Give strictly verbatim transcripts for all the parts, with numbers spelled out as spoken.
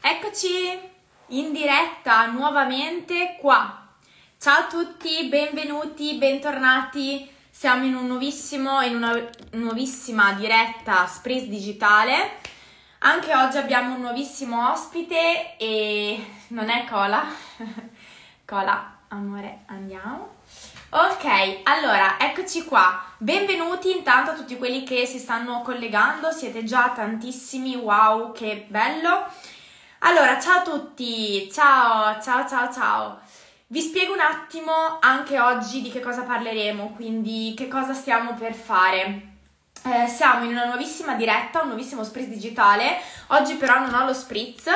Eccoci in diretta nuovamente qua. Ciao a tutti, benvenuti, bentornati. Siamo in un nuovissimo, in una nuovissima diretta Spritz Digitale. Anche oggi abbiamo un nuovissimo ospite e non è Cola. Cola, amore, andiamo. Ok, allora, eccoci qua. Benvenuti intanto a tutti quelli che si stanno collegando, siete già tantissimi, wow, che bello. Allora, ciao a tutti, ciao, ciao, ciao, ciao. Vi spiego un attimo anche oggi di che cosa parleremo, quindi che cosa stiamo per fare. Eh, siamo in una nuovissima diretta, un nuovissimo Spritz Digitale. Oggi però non ho lo Spritz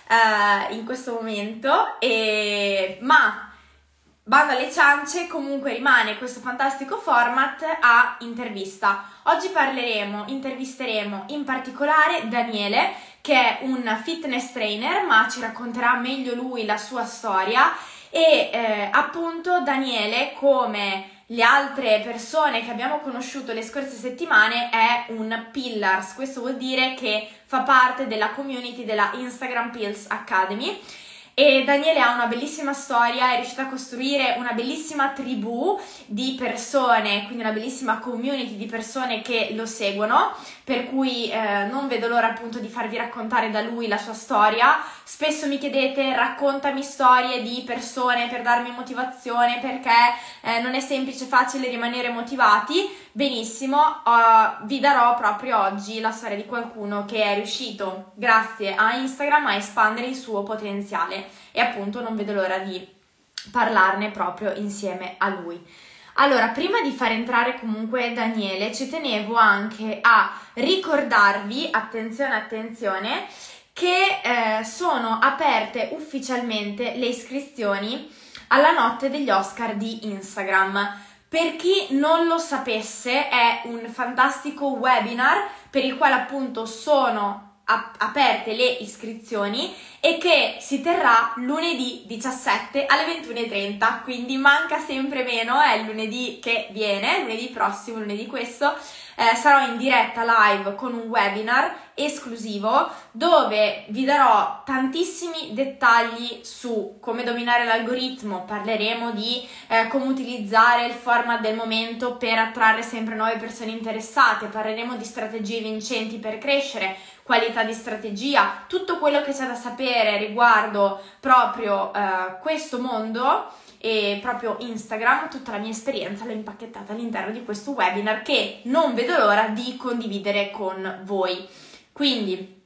eh, in questo momento, e... ma... bando alle ciance, comunque rimane questo fantastico format a intervista. Oggi parleremo, intervisteremo in particolare Daniele, che è un fitness trainer, ma ci racconterà meglio lui la sua storia. E eh, appunto Daniele, come le altre persone che abbiamo conosciuto le scorse settimane, è un Pillars. Questo vuol dire che fa parte della community della Instagram Pills Academy. E Daniele ha una bellissima storia, è riuscito a costruire una bellissima tribù di persone, quindi una bellissima community di persone che lo seguono, per cui eh, non vedo l'ora appunto di farvi raccontare da lui la sua storia. Spesso mi chiedete: raccontami storie di persone per darmi motivazione, perché eh, non è semplice, facile rimanere motivati. Benissimo, uh, vi darò proprio oggi la storia di qualcuno che è riuscito, grazie a Instagram, a espandere il suo potenziale. E appunto non vedo l'ora di parlarne proprio insieme a lui. Allora, prima di far entrare comunque Daniele, ci tenevo anche a ricordarvi, attenzione, attenzione, che eh, sono aperte ufficialmente le iscrizioni alla notte degli Oscar di Instagram. Per chi non lo sapesse, è un fantastico webinar per il quale appunto sono aperte le iscrizioni e che si terrà lunedì diciassette alle ventuno e trenta, quindi manca sempre meno, è il lunedì che viene, lunedì prossimo, lunedì questo. Eh, sarò in diretta live con un webinar esclusivo dove vi darò tantissimi dettagli su come dominare l'algoritmo. Parleremo di eh, come utilizzare il format del momento per attrarre sempre nuove persone interessate, parleremo di strategie vincenti per crescere, qualità di strategia, tutto quello che c'è da sapere riguardo proprio eh, questo mondo e proprio Instagram. Tutta la mia esperienza l'ho impacchettata all'interno di questo webinar che non vedo l'ora di condividere con voi. Quindi,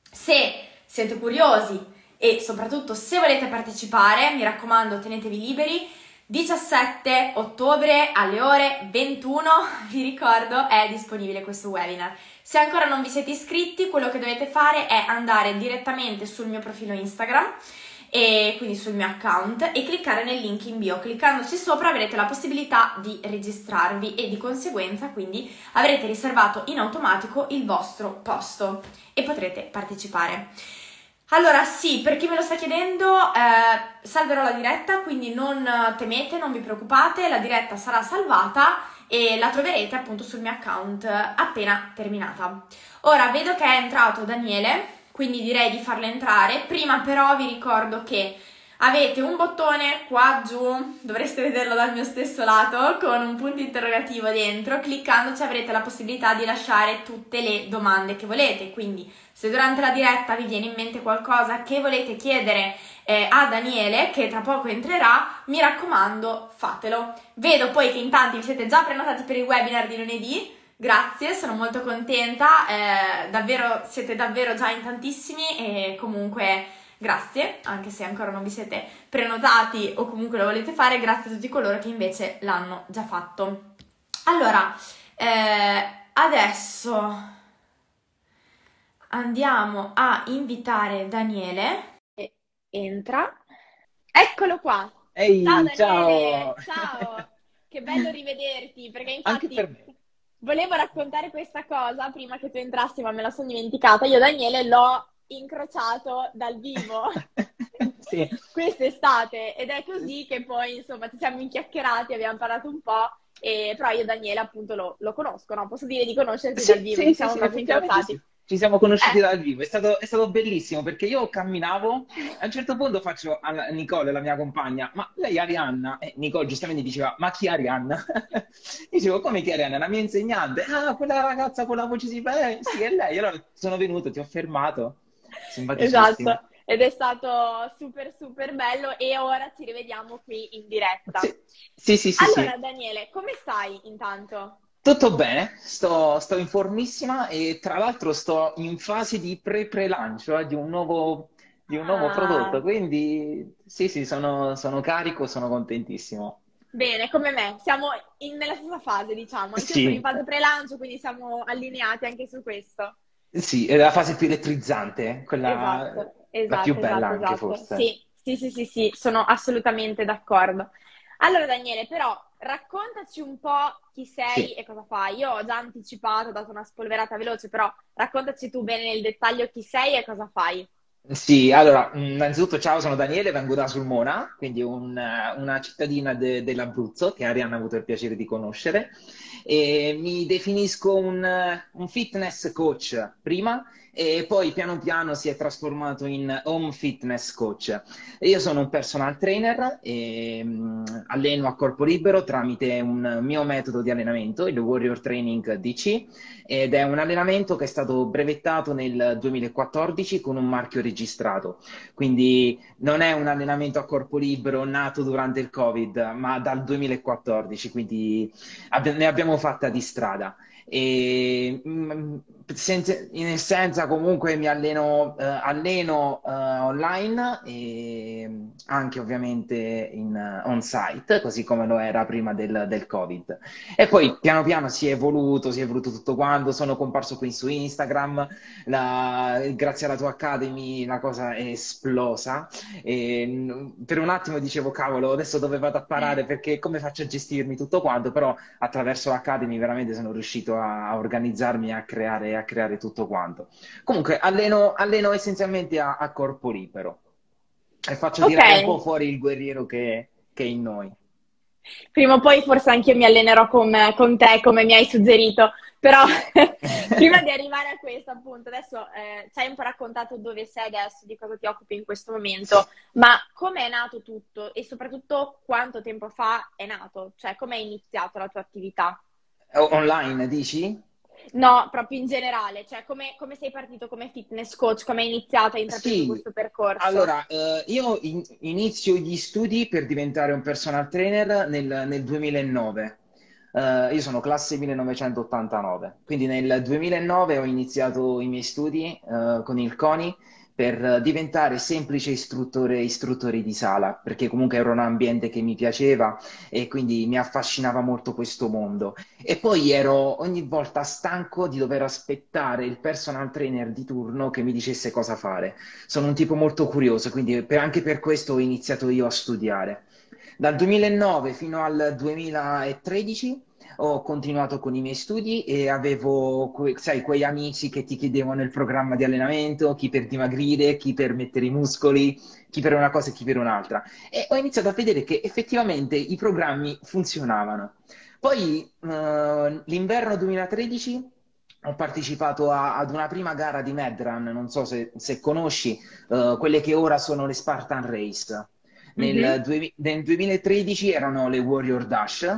se siete curiosi e soprattutto se volete partecipare, mi raccomando, tenetevi liberi. diciassette ottobre alle ore ventuno, vi ricordo, è disponibile questo webinar. Se ancora non vi siete iscritti, quello che dovete fare è andare direttamente sul mio profilo Instagram, e quindi sul mio account, e cliccare nel link in bio. Cliccandoci sopra avrete la possibilità di registrarvi e di conseguenza quindi avrete riservato in automatico il vostro posto e potrete partecipare. Allora sì, per chi me lo sta chiedendo, eh, salverò la diretta, quindi non temete, non vi preoccupate, la diretta sarà salvata e la troverete appunto sul mio account appena terminata. Ora vedo che è entrato Daniele, quindi direi di farlo entrare. Prima però vi ricordo che avete un bottone qua giù, dovreste vederlo dal mio stesso lato, con un punto interrogativo dentro. Cliccandoci avrete la possibilità di lasciare tutte le domande che volete, quindi se durante la diretta vi viene in mente qualcosa che volete chiedere eh, a Daniele, che tra poco entrerà, mi raccomando, fatelo. Vedo poi che in tanti vi siete già prenotati per il webinar di lunedì. Grazie, sono molto contenta, eh, davvero, siete davvero già in tantissimi e comunque grazie, anche se ancora non vi siete prenotati o comunque lo volete fare, grazie a tutti coloro che invece l'hanno già fatto. Allora, eh, adesso andiamo a invitare Daniele. E entra. Eccolo qua. Ehi, Ciao Daniele, ciao! ciao, che bello rivederti, perché Anche infatti per me. volevo raccontare questa cosa prima che tu entrassi, ma me la sono dimenticata. Io Daniele l'ho incrociato dal vivo Sì. quest'estate ed è così che poi insomma ci siamo inchiacchierati, abbiamo parlato un po', e, però io Daniele appunto lo, lo conosco, no? Posso dire di conoscerti Sì, dal vivo, sì, ci sì, siamo sì, proprio effettivamente incrociati. sì. ci siamo conosciuti Eh, dal vivo, è stato, è stato bellissimo perché io camminavo, a un certo punto faccio a Nicole, la mia compagna, ma lei è Arianna? E Nicole giustamente diceva, ma chi è Arianna? Dicevo, come chi è Arianna? La mia insegnante, ah, quella ragazza con la voce si fa, eh, sì, è lei. Allora sono venuto, ti ho fermato, simpaticissima. esatto, ed è stato super super bello e ora ci rivediamo qui in diretta. Sì, sì, sì, sì, Allora, sì. Daniele, come stai intanto? Tutto bene, sto, sto in formissima e tra l'altro sto in fase di pre-pre-lancio, eh, di un nuovo, di un nuovo prodotto, Ah, quindi sì, sì, sono, sono carico, sono contentissimo. bene, come me, siamo in- nella stessa fase, diciamo. Anch'io sono in Sì, fase pre-lancio, quindi siamo allineati anche su questo. sì, è la fase più elettrizzante, quella Esatto, la più esatto, bella esatto, anche esatto. forse. Sì, sì, sì, sì, sì, sono assolutamente d'accordo. Allora, Daniele, però raccontaci un po' chi sei Sì. e cosa fai. Io ho già anticipato, ho dato una spolverata veloce, però raccontaci tu bene nel dettaglio chi sei e cosa fai. Sì, allora, mh, innanzitutto ciao, sono Daniele, vengo da Sulmona, quindi un, eh, una cittadina de- dell'Abruzzo che Arianna ha avuto il piacere di conoscere. E mi definisco un, eh, un fitness coach prima e poi piano piano si è trasformato in home fitness coach. E io sono un personal trainer e mh, alleno a corpo libero tramite un mio metodo di allenamento, il Warrior Training D C ed è un allenamento che è stato brevettato nel duemilaquattordici con un marchio registrato. Quindi non è un allenamento a corpo libero nato durante il Covid, ma dal duemilaquattordici, quindi abbi- ne abbiamo fatta di strada. E, mm, senza- in essenza comunque mi alleno, eh, alleno eh, online e anche ovviamente in, eh, on-site, così come lo era prima del, del Covid. E poi piano piano si è evoluto, si è evoluto tutto quanto, sono comparso qui su Instagram, la- grazie alla tua Academy la cosa è esplosa e mh, per un attimo dicevo cavolo, adesso dove vado a parare perché come faccio a gestirmi tutto quanto, però attraverso l'Academy veramente sono riuscito a, a organizzarmi e a creare, a creare tutto quanto. Comunque alleno, alleno essenzialmente a, a corpo libero e faccio Ok, tirare un po' fuori il guerriero che, che è in noi. prima o poi forse anche io mi allenerò con, con te, come mi hai suggerito, però prima di arrivare a questo, appunto, adesso eh, ci hai un po' raccontato dove sei adesso, di cosa ti occupi in questo Sì. momento, ma come è nato tutto e soprattutto quanto tempo fa è nato? Cioè, come è iniziato la tua attività? O- Online, dici? No, proprio in generale, cioè come, come sei partito come fitness coach, come hai iniziato, hai intrapreso Sì, questo percorso? allora, eh, io in- inizio gli studi per diventare un personal trainer nel, nel duemilanove. Eh, io sono classe millenovecentottantanove, quindi nel duemilanove ho iniziato i miei studi, eh, con il CONI per diventare semplice istruttore, istruttore di sala, perché comunque era un ambiente che mi piaceva e quindi mi affascinava molto questo mondo. E poi ero ogni volta stanco di dover aspettare il personal trainer di turno che mi dicesse cosa fare. Sono un tipo molto curioso, quindi per- anche per questo ho iniziato io a studiare. Dal duemilanove fino al duemilatredici ho continuato con i miei studi e avevo, que- sai, quei amici che ti chiedevano il programma di allenamento, chi per dimagrire, chi per mettere i muscoli, chi per una cosa e chi per un'altra. E ho iniziato a vedere che effettivamente i programmi funzionavano. Poi, eh, l'inverno duemilatredici ho partecipato a- ad una prima gara di Medrun, non so se, se conosci, eh, quelle che ora sono le Spartan Race. Nel, Mhm. due- nel duemilatredici erano le Warrior Dash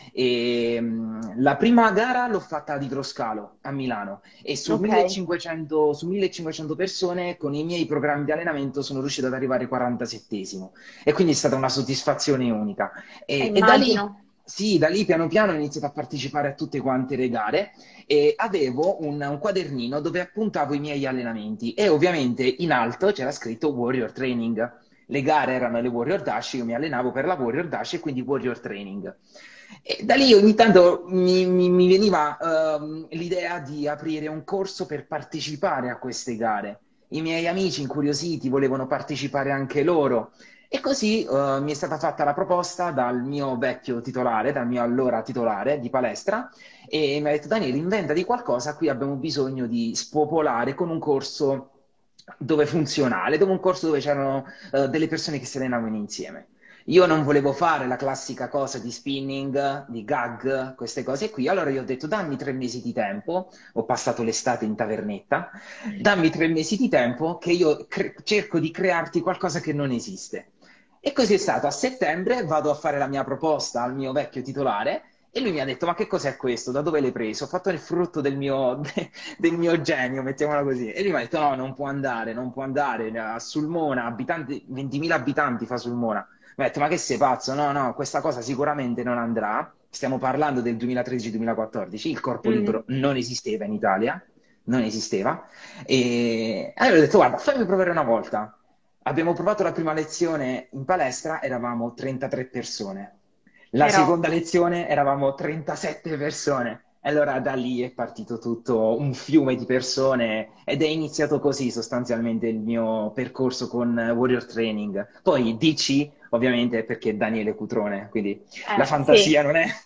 e mh, la prima gara l'ho fatta ad Idroscalo a Milano e su Ok, millecinquecento, su millecinquecento persone con i miei programmi di allenamento sono riuscito ad arrivare quarantasettesimo e quindi è stata una soddisfazione unica. eh, E, e da lì, immagino. sì, da lì piano piano ho iniziato a partecipare a tutte quante le gare e avevo un, un quadernino dove appuntavo i miei allenamenti e ovviamente in alto c'era scritto Warrior Training. Le gare erano le Warrior Dash, io mi allenavo per la Warrior Dash e quindi Warrior Training. E da lì ogni tanto mi, mi- mi veniva ehm, l'idea di aprire un corso per partecipare a queste gare. I miei amici incuriositi volevano partecipare anche loro. E così eh, mi è stata fatta la proposta dal mio vecchio titolare, dal mio allora titolare di palestra, e mi ha detto: Daniele, inventa di qualcosa, qui abbiamo bisogno di spopolare con un corso dove funzionale, dove un corso dove c'erano eh, delle persone che si allenavano insieme. io non volevo fare la classica cosa di spinning, di gag, queste cose qui. Allora io ho detto dammi tre mesi di tempo, ho passato l'estate in tavernetta, dammi tre mesi di tempo che io cre- cerco di crearti qualcosa che non esiste. E così è stato. A settembre vado a fare la mia proposta al mio vecchio titolare e lui mi ha detto: Ma che cos'è questo? Da dove l'hai preso? Ho fatto il frutto del mio, del mio genio, mettiamola così. E lui mi ha detto: No, non può andare, non può andare. A Sulmona, abitanti, ventimila abitanti fa Sulmona. Mi ha detto: Ma che sei pazzo? No, no, questa cosa sicuramente non andrà. Stiamo parlando del duemilatredici-duemilaquattordici. Il corpo libero Mm. non esisteva in Italia, non esisteva. E allora ho detto: Guarda, fammi provare una volta. Abbiamo provato la prima lezione in palestra, eravamo trentatré persone. La Però, seconda lezione eravamo trentasette persone. E allora da lì è partito tutto un fiume di persone ed è iniziato così sostanzialmente il mio percorso con Warrior Training. Poi D C, ovviamente, perché Daniele Cutrone, quindi la eh, sì, fantasia non è...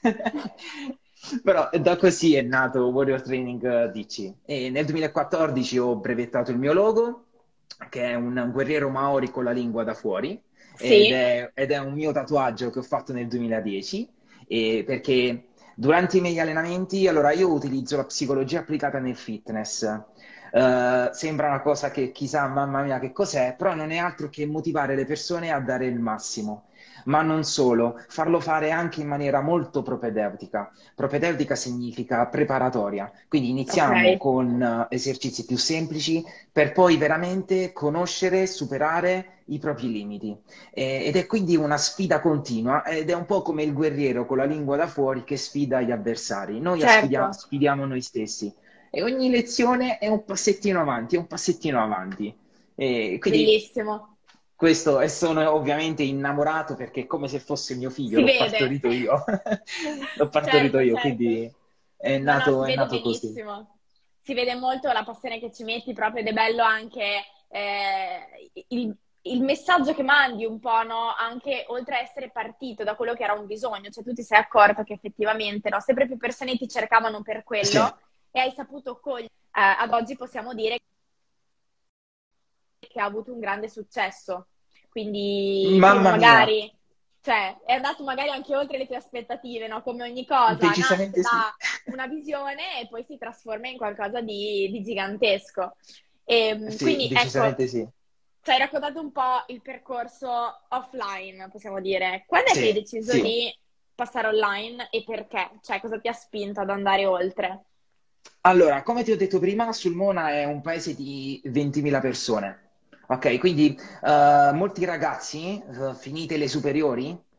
Però da così è nato Warrior Training D C. E nel duemilaquattordici ho brevettato il mio logo, che è un guerriero Maori con la lingua da fuori, ed sì, è, ed è un mio tatuaggio che ho fatto nel duemiladieci, e perché durante i miei allenamenti, allora io utilizzo la psicologia applicata nel fitness. Eh, sembra una cosa che chissà, mamma mia, che cos'è, però non è altro che motivare le persone a dare il massimo. Ma non solo, farlo fare anche in maniera molto propedeutica. Propedeutica significa preparatoria, quindi ok, iniziamo con eh, esercizi più semplici per poi veramente conoscere, superare i propri limiti. Eh, ed è quindi una sfida continua ed è un po' come il guerriero con la lingua da fuori che sfida gli avversari. Noi sfidia- certo, sfidiamo noi stessi e ogni lezione è un passettino avanti, è un passettino avanti. E quindi bellissimo. questo, e sono ovviamente innamorato perché è come se fosse mio figlio, Si l'ho vede, partorito io. L'ho partorito certo, io, certo. quindi è No, no, si nato, è vede nato così. benissimo. Si vede molto la passione che ci metti proprio ed è bello anche eh, il, il messaggio che mandi un po', no? Anche oltre a essere partito da quello che era un bisogno, cioè tu ti sei accorto che effettivamente, no? Sempre più persone ti cercavano per Sì, quello e hai saputo cogliere. Eh, ad oggi possiamo dire che ha avuto un grande successo. Quindi prima mamma mia, magari, cioè, è andato magari anche oltre le tue aspettative, no? Come ogni cosa, nasce decisamente sì. da una visione e poi si trasforma in qualcosa di, di gigantesco. E, Sì, quindi ecco, decisamente sì. ci hai raccontato un po' il percorso offline, possiamo dire. Quando è che hai Sì, deciso sì. di passare online e perché? Cioè, cosa ti ha spinto ad andare oltre? Allora, come ti ho detto prima, Sulmona è un paese di ventimila persone. Ok, quindi eh, molti ragazzi, eh, finite le superiori, eh,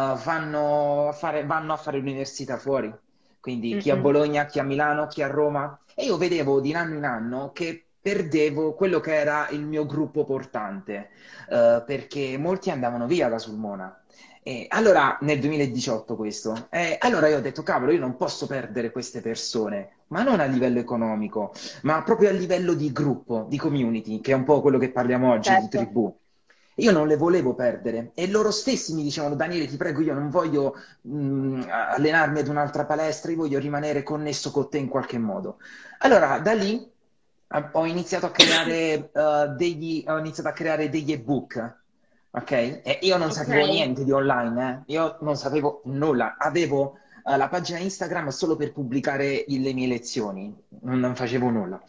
vanno a fare, vanno a fare l'università fuori. Quindi chi a Mm-mm. Bologna, chi a Milano, chi a Roma. E io vedevo di anno in anno che perdevo quello che era il mio gruppo portante, eh, perché molti andavano via da Sulmona. E allora, nel duemiladiciotto questo, e allora io ho detto, cavolo, io non posso perdere queste persone, ma non a livello economico, ma proprio a livello di gruppo, di community, che è un po' quello che parliamo oggi, di Certo. tribù. Io non le volevo perdere e loro stessi mi dicevano, Daniele, ti prego, io non voglio mh, allenarmi ad un'altra palestra, io voglio rimanere connesso con te in qualche modo. Allora, da lì eh, ho iniziato a creare, eh, degli, ho iniziato a creare degli ebook, ok? E io non Ok. sapevo niente di online, eh? Io non sapevo nulla. Avevo eh, la pagina Instagram solo per pubblicare i- le mie lezioni, non, non facevo nulla.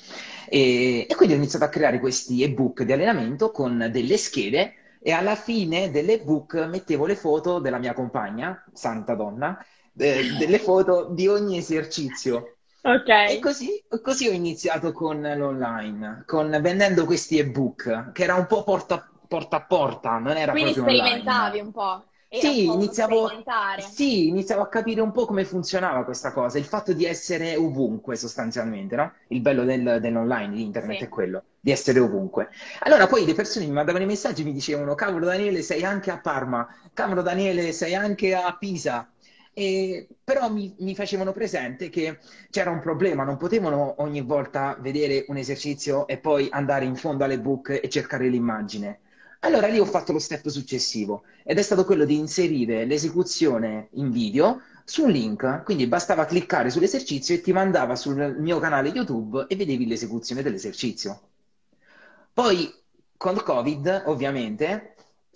E, e quindi ho iniziato a creare questi ebook di allenamento con delle schede e alla fine dell'ebook mettevo le foto della mia compagna, santa donna, eh, delle foto di ogni esercizio. Ok. E così, così ho iniziato con l'online, con vendendo questi ebook, che era un po' porta, porta a porta, non era Quindi proprio sperimentavi online. un po', era un Sì, po' uno iniziavo, sperimentare. sì, iniziavo a capire un po' come funzionava questa cosa, il fatto di essere ovunque sostanzialmente, no? Il bello del- dell'online, di internet è Sì. quello, di essere ovunque. Allora poi le persone mi mandavano i messaggi e mi dicevano, cavolo Daniele, sei anche a Parma, cavolo Daniele, sei anche a Pisa. E, però mi, mi facevano presente che c'era un problema, non potevano ogni volta vedere un esercizio e poi andare in fondo alle book e cercare l'immagine. Allora lì ho fatto lo step successivo ed è stato quello di inserire l'esecuzione in video su un link, quindi bastava cliccare sull'esercizio e ti mandava sul mio canale YouTube e vedevi l'esecuzione dell'esercizio. Poi col Covid, ovviamente,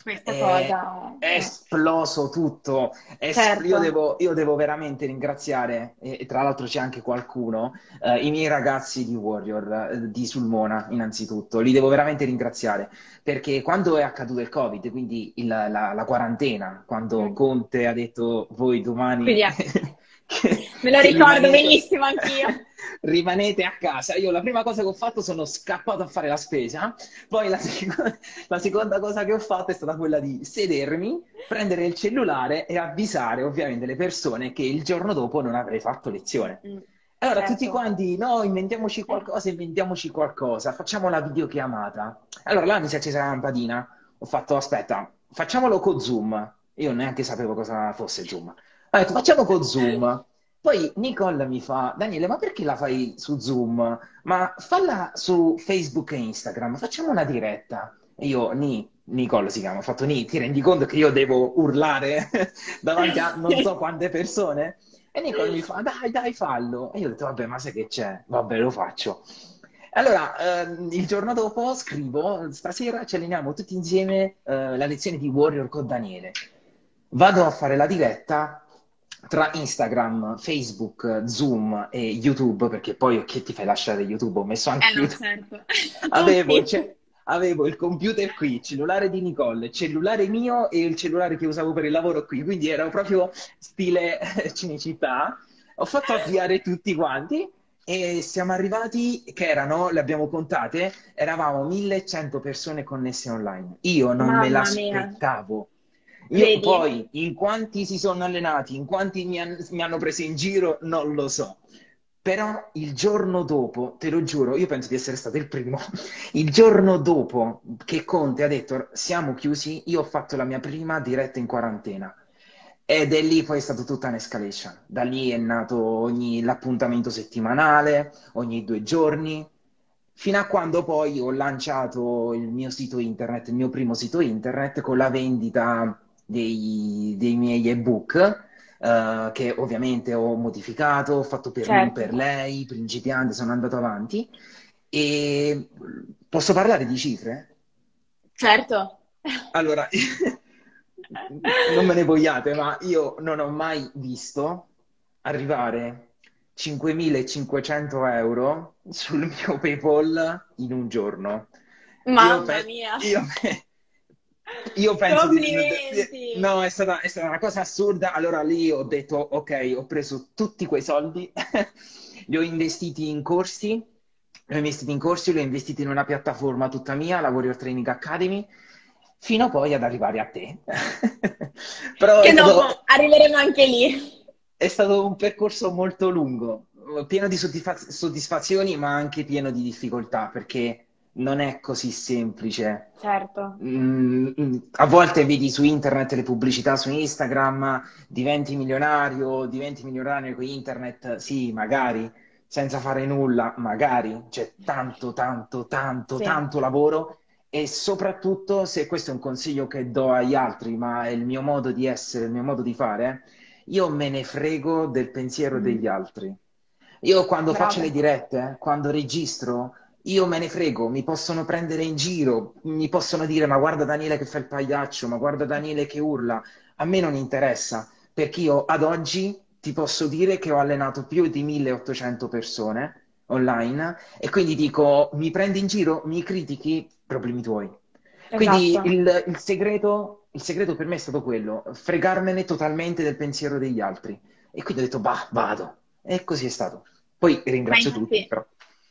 questa È, cosa. è eh. esploso tutto. È es- io Certo. devo, io devo veramente ringraziare, e, e tra l'altro c'è anche qualcuno, eh, i miei ragazzi di Warrior, eh, di Sulmona, innanzitutto. Li devo veramente ringraziare perché quando è accaduto il Covid, quindi il- la, la quarantena, quando Mm. Conte ha detto voi domani Quindi eh, che, me lo che ricordo rimanete, benissimo anch'io. rimanete a casa, io la prima cosa che ho fatto sono scappato a fare la spesa, poi la, seco- la seconda cosa che ho fatto è stata quella di sedermi, prendere il cellulare e avvisare ovviamente le persone che il giorno dopo non avrei fatto lezione. Mm, Allora, tutti certo. quanti, no, inventiamoci qualcosa, inventiamoci qualcosa, facciamo la videochiamata. Allora, là mi si è accesa la lampadina, ho fatto, aspetta, facciamolo con Zoom. Io neanche sapevo cosa fosse Zoom. Ho detto, facciamo con Zoom. Poi Nicole mi fa, Daniele, ma perché la fai su Zoom? Ma falla su Facebook e Instagram, facciamo una diretta. E io, Ni, Nicole si chiama, ho fatto Ni, ti rendi conto che io devo urlare davanti a non so quante persone? E Nicole mi fa, dai, dai, fallo. E io ho detto, vabbè, ma sai che c'è? Vabbè, lo faccio. Allora, ehm, il giorno dopo scrivo, stasera ci alleniamo tutti insieme eh, la lezione di Warrior con Daniele. Vado a fare la diretta tra Instagram, Facebook, Zoom e YouTube, perché poi che ti fai lasciare YouTube? Ho messo anche Eh no, YouTube. certo. Avevo il, Tutti. ce- avevo il computer qui, il cellulare di Nicole, il cellulare mio e il cellulare che usavo per il lavoro qui, quindi ero proprio stile Cinecittà. Ho fatto avviare tutti quanti e siamo arrivati, che erano, le abbiamo contate, eravamo millecento persone connesse online. Io non me Mamma mia. l'aspettavo. Io Vedi? poi, in quanti si sono allenati, in quanti mi, han- mi hanno preso in giro, non lo so. Però il giorno dopo, te lo giuro, io penso di essere stato il primo, il giorno dopo che Conte ha detto siamo chiusi, io ho fatto la mia prima diretta in quarantena. Ed è lì poi è stata tutta un'escalation. Da lì è nato ogni, l'appuntamento settimanale, ogni due giorni, fino a quando poi ho lanciato il mio sito internet, il mio primo sito internet con la vendita dei, dei miei ebook, eh, che ovviamente ho modificato, ho fatto per lui, Certo. per lei, principiante, sono andato avanti. E posso parlare di cifre? Certo. Allora, non me ne vogliate, ma io non ho mai visto arrivare cinquemilacinquecento euro sul mio PayPal in un giorno. Io, Mamma pe- mia. io pe- io penso di... Complimenti. No, è stata, è stata una cosa assurda. Allora lì ho detto, ok, ho preso tutti quei soldi, li ho investiti in corsi, li ho investiti in corsi, li ho investiti in una piattaforma tutta mia, la Warrior Training Academy, fino poi ad arrivare a te. Però è Che dopo stato, arriveremo anche lì. è stato un percorso molto lungo, pieno di soddisfaz- soddisfazioni, ma anche pieno di difficoltà, perché non è così semplice. Certo. Mm, mm, a volte vedi su internet le pubblicità su Instagram, diventi milionario, diventi milionario con internet, sì, magari, senza fare nulla, magari, c'è tanto, tanto, tanto, Sì, tanto lavoro e soprattutto, se questo è un consiglio che do agli altri, ma è il mio modo di essere, il mio modo di fare, io me ne frego del pensiero degli mm, altri. Io quando faccio le bravo. dirette, quando registro, io me ne frego, mi possono prendere in giro, mi possono dire ma guarda Daniele che fa il pagliaccio, ma guarda Daniele che urla. A me non interessa, perché io ad oggi ti posso dire che ho allenato più di milleottocento persone online e quindi dico mi prendi in giro, mi critichi, problemi tuoi. Quindi Esatto. il, il segreto, il segreto per me è stato quello, fregarmene totalmente del pensiero degli altri. E quindi ho detto, bah, vado. E così è stato. Poi Ma ringrazio tutti, infatti, però.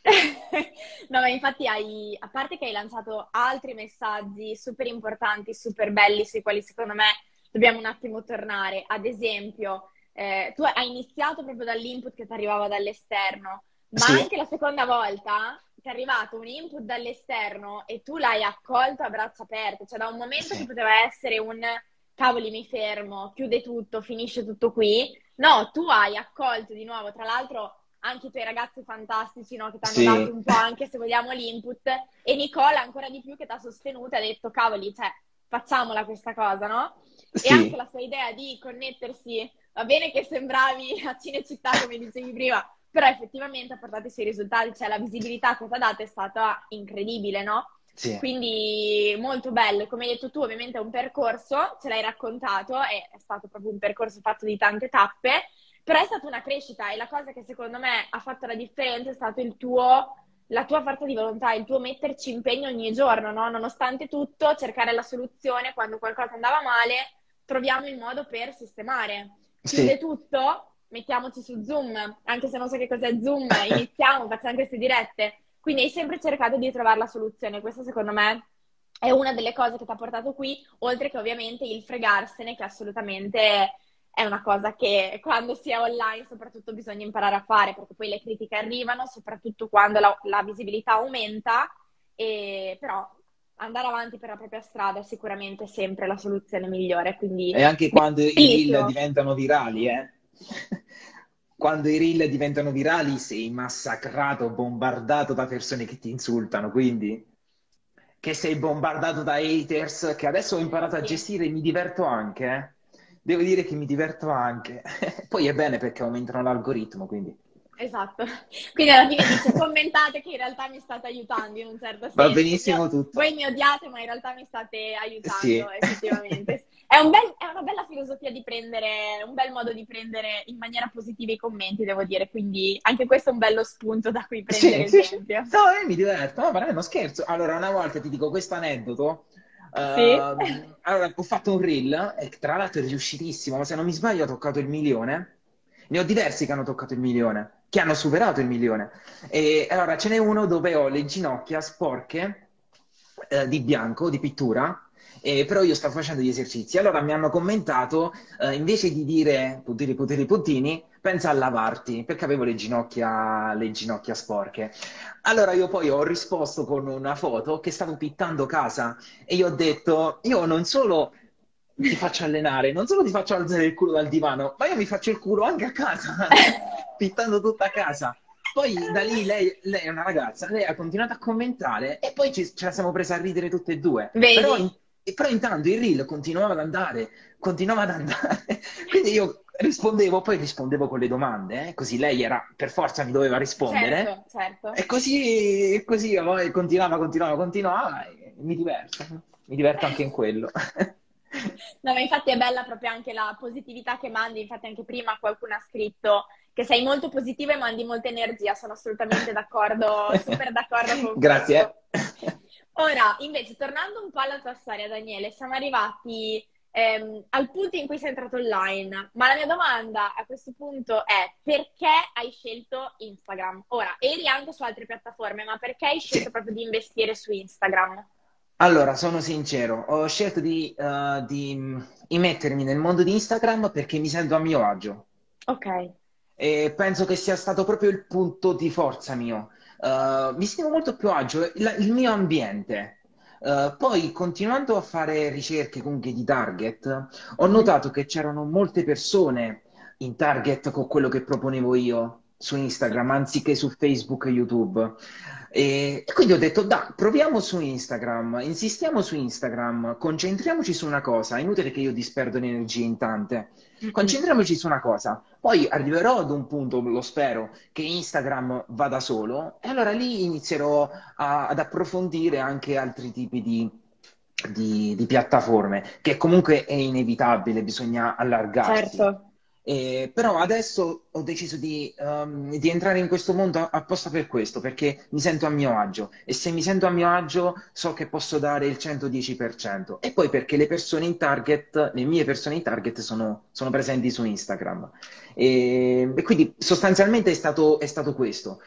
no, ma infatti hai, a parte che hai lanciato altri messaggi super importanti, super belli, sui quali secondo me dobbiamo un attimo tornare. Ad esempio, eh, tu hai iniziato proprio dall'input che ti arrivava dall'esterno, ma Sì, anche la seconda volta ti è arrivato un input dall'esterno e tu l'hai accolto a braccia aperte, cioè da un momento che sì, poteva essere un cavoli, mi fermo, chiude tutto, finisce tutto qui. No, tu hai accolto di nuovo, tra l'altro anche i tuoi ragazzi fantastici, no, che ti hanno dato sì, un po' anche se vogliamo l'input, e Nicola ancora di più che ti ha sostenuta e ha detto cavoli, cioè facciamola questa cosa, no? E anche sì, la sua idea di connettersi, va bene che sembravi a Cinecittà come dicevi prima, però effettivamente ha portato i suoi risultati, cioè la visibilità che ti ha dato è stata incredibile, no? Sì, Quindi molto bello, come hai detto tu, ovviamente è un percorso, ce l'hai raccontato, e è stato proprio un percorso fatto di tante tappe, però è stata una crescita e la cosa che secondo me ha fatto la differenza è stato il tuo, la tua forza di volontà, il tuo metterci impegno ogni giorno, no? Nonostante tutto, cercare la soluzione quando qualcosa andava male, troviamo il modo per sistemare. Chiude sì. tutto, mettiamoci su Zoom, anche se non so che cos'è Zoom, iniziamo, facciamo queste dirette. Quindi hai sempre cercato di trovare la soluzione. Questa, secondo me, è una delle cose che ti ha portato qui, oltre che ovviamente il fregarsene, che assolutamente è una cosa che quando si è online soprattutto bisogna imparare a fare, perché poi le critiche arrivano, soprattutto quando la, la visibilità aumenta, e però andare avanti per la propria strada è sicuramente sempre la soluzione migliore. Quindi, E anche quando i reel bellissimo. diventano virali, eh? Quando i reel diventano virali sei massacrato, bombardato da persone che ti insultano, quindi che sei bombardato da haters, che adesso ho imparato a Sì. gestire e mi diverto anche, eh? Devo dire che mi diverto anche. Poi è bene perché aumentano l'algoritmo, quindi Esatto, quindi alla fine dice commentate che in realtà mi state aiutando in un certo va senso. Io- benissimo tutto. voi mi odiate, ma in realtà mi state aiutando Sì. effettivamente. È un bel- è una bella filosofia di prendere, un bel modo di prendere in maniera positiva i commenti, devo dire, quindi anche questo è un bello spunto da cui prendere Sì, sì, sì. esempio. No, eh, mi diverto, no, ma non scherzo. Allora, una volta ti dico questo aneddoto. Sì? Ehm, allora, ho fatto un reel, e tra l'altro è riuscitissimo, ma se non mi sbaglio ha toccato il milione. Ne ho diversi che hanno toccato il milione, che hanno superato il milione. E allora ce n'è uno dove ho le ginocchia sporche, eh, di bianco, di pittura, e però io sto facendo gli esercizi. Allora mi hanno commentato, eh, invece di dire puttini, puttini, puttini, pensa a lavarti, perché avevo le ginocchia, le ginocchia sporche. Allora io poi ho risposto con una foto che stavo pittando casa e io ho detto, io non solo ti faccio allenare, non solo ti faccio alzare il culo dal divano, ma io mi faccio il culo anche a casa, pittando tutta casa. Poi da lì lei, lei è una ragazza, lei ha continuato a commentare e poi ci- ce la siamo presa a ridere tutte e due. Però, Vedi? in- però intanto il reel continuava ad andare, continuava ad andare. Quindi io rispondevo, poi rispondevo con le domande, eh, così lei era, per forza mi doveva rispondere. Certo, certo. E così, e così poi continuava, continuava, continuava e mi diverto. Mi diverto anche in quello. No, ma infatti è bella proprio anche la positività che mandi, infatti anche prima qualcuno ha scritto che sei molto positiva e mandi molta energia, sono assolutamente d'accordo, super d'accordo con questo. Grazie. Ora, invece, tornando un po' alla tua storia, Daniele, siamo arrivati ehm, al punto in cui sei entrato online, ma la mia domanda a questo punto è perché hai scelto Instagram? Ora, eri anche su altre piattaforme, ma perché hai scelto Sì. proprio di investire su Instagram? Allora, sono sincero, ho scelto di, eh, di mh, immettermi nel mondo di Instagram perché mi sento a mio agio. Ok. E penso che sia stato proprio il punto di forza mio. Eh, mi sentivo molto più agio, il, il mio ambiente. Eh, poi, continuando a fare ricerche comunque di target, ho Mhm. notato che c'erano molte persone in target con quello che proponevo io su Sì, Instagram, anziché su Facebook e YouTube. E, e quindi ho detto, dai, proviamo su Instagram, insistiamo su Instagram, concentriamoci su una cosa. È inutile che io disperdo le energie in tante. Mm-mm. Concentriamoci su una cosa. Poi arriverò ad un punto, lo spero, che Instagram va da solo e allora lì inizierò a- ad approfondire anche altri tipi di, di- di piattaforme, che comunque è inevitabile, bisogna Certo. allargarsi. Eh, però adesso ho deciso di, ehm, di entrare in questo mondo apposta per questo, perché mi sento a mio agio e se mi sento a mio agio so che posso dare il centodieci per cento. E poi perché le persone in target, le mie persone in target sono, sono presenti su Instagram. E, e quindi sostanzialmente è stato, è stato questo.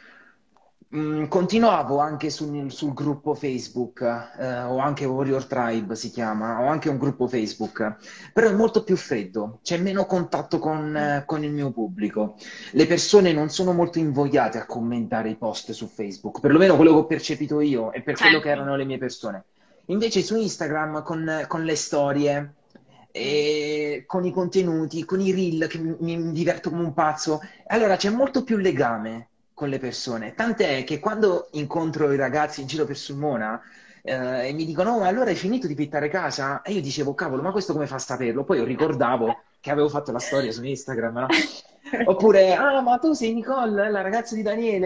Mm, continuavo anche sul, sul gruppo Facebook, eh, o anche Warrior Tribe si chiama, ho anche un gruppo Facebook, però è molto più freddo, c'è meno contatto con, Mm. eh, con il mio pubblico. Le persone non sono molto invogliate a commentare i post su Facebook, perlomeno quello che ho percepito io e per quello che Certo. erano le mie persone. Invece su Instagram con, con le storie, Mm. e con i contenuti, con i reel che mi, mi diverto come un pazzo, allora c'è molto più legame con le persone. Tant'è che quando incontro i ragazzi in giro per Sulmona eh, e mi dicono: "Oh, ma allora hai finito di pittare casa?" E io dicevo: "Cavolo, ma questo come fa a saperlo?" Poi io ricordavo che avevo fatto la storia su Instagram, no? Oppure: "Ah, ma tu sei Nicole, la ragazza di Daniele?"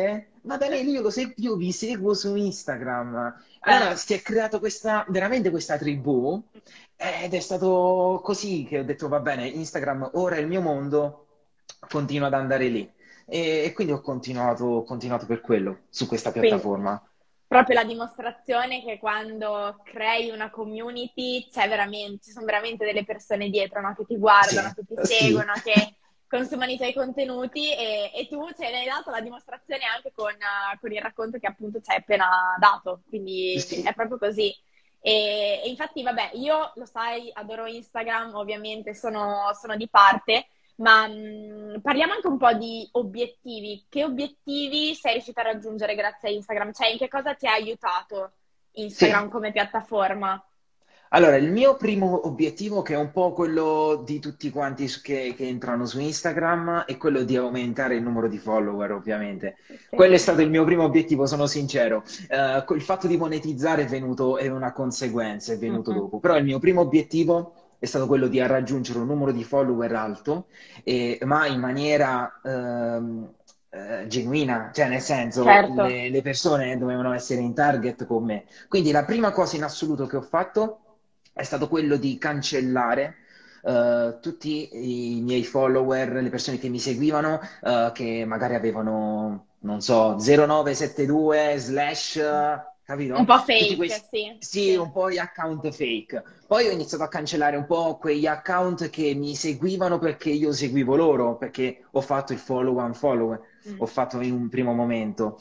ma Daniele, io lo seguo, vi seguo su Instagram. Eh, Allora si è creato questa, veramente questa tribù ed è stato così che ho detto, va bene, Instagram ora è il mio mondo, continuo ad andare lì. E, e quindi ho continuato, ho continuato per quello, su questa quindi piattaforma. proprio la dimostrazione che quando crei una community c'è veramente, ci sono veramente delle persone dietro, no? Che ti guardano, Sì, che ti sì, seguono, che consumano i tuoi contenuti e, e tu ce ne hai dato la dimostrazione anche con, eh, con il racconto che appunto ci hai appena dato, quindi è sì. proprio così. E, e infatti, vabbè, io lo sai, adoro Instagram, ovviamente sono, sono di parte, ma mh, parliamo anche un po' di obiettivi. Che obiettivi sei riuscita a raggiungere grazie a Instagram? Cioè, in che cosa ti ha aiutato Instagram Sì. come piattaforma? Allora, il mio primo obiettivo, che è un po' quello di tutti quanti su- che, che entrano su Instagram, è quello di aumentare il numero di follower, ovviamente. Sì. Quello è stato il mio primo obiettivo, sono sincero. Eh, il fatto di monetizzare è venuto, è una conseguenza, è venuto Mm-mm. dopo. Però il mio primo obiettivo è stato quello di raggiungere un numero di follower alto, e- ma in maniera ehm, eh, genuina, cioè nel senso Certo. le, le persone dovevano essere in target con me. Quindi la prima cosa in assoluto che ho fatto è stato quello di cancellare eh, tutti i miei follower, le persone che mi seguivano, eh, che magari avevano, non so, zero nove sette due slash, eh, Un capito? po' Tutti fake, questi, sì, sì, sì. un po' gli account fake. Poi ho iniziato a cancellare un po' quegli account che mi seguivano perché io seguivo loro, perché ho fatto il follow one follow, Mm. ho fatto in un primo momento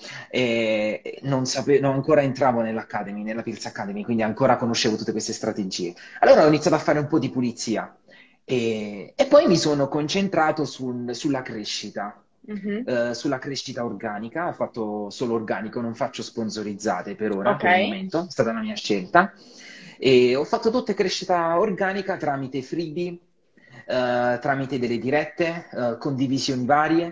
e non sapevo, ancora entravo nell'Academy, nella Pilz Academy, quindi ancora conoscevo tutte queste strategie. Allora ho iniziato a fare un po' di pulizia e, e poi mi sono concentrato sul- sulla crescita, Mhm. eh, sulla crescita organica. Ho fatto solo organico, non faccio sponsorizzate per ora, Ok. per il momento, è stata una mia scelta. E ho fatto tutta crescita organica tramite freebie, eh, tramite delle dirette, eh, condivisioni varie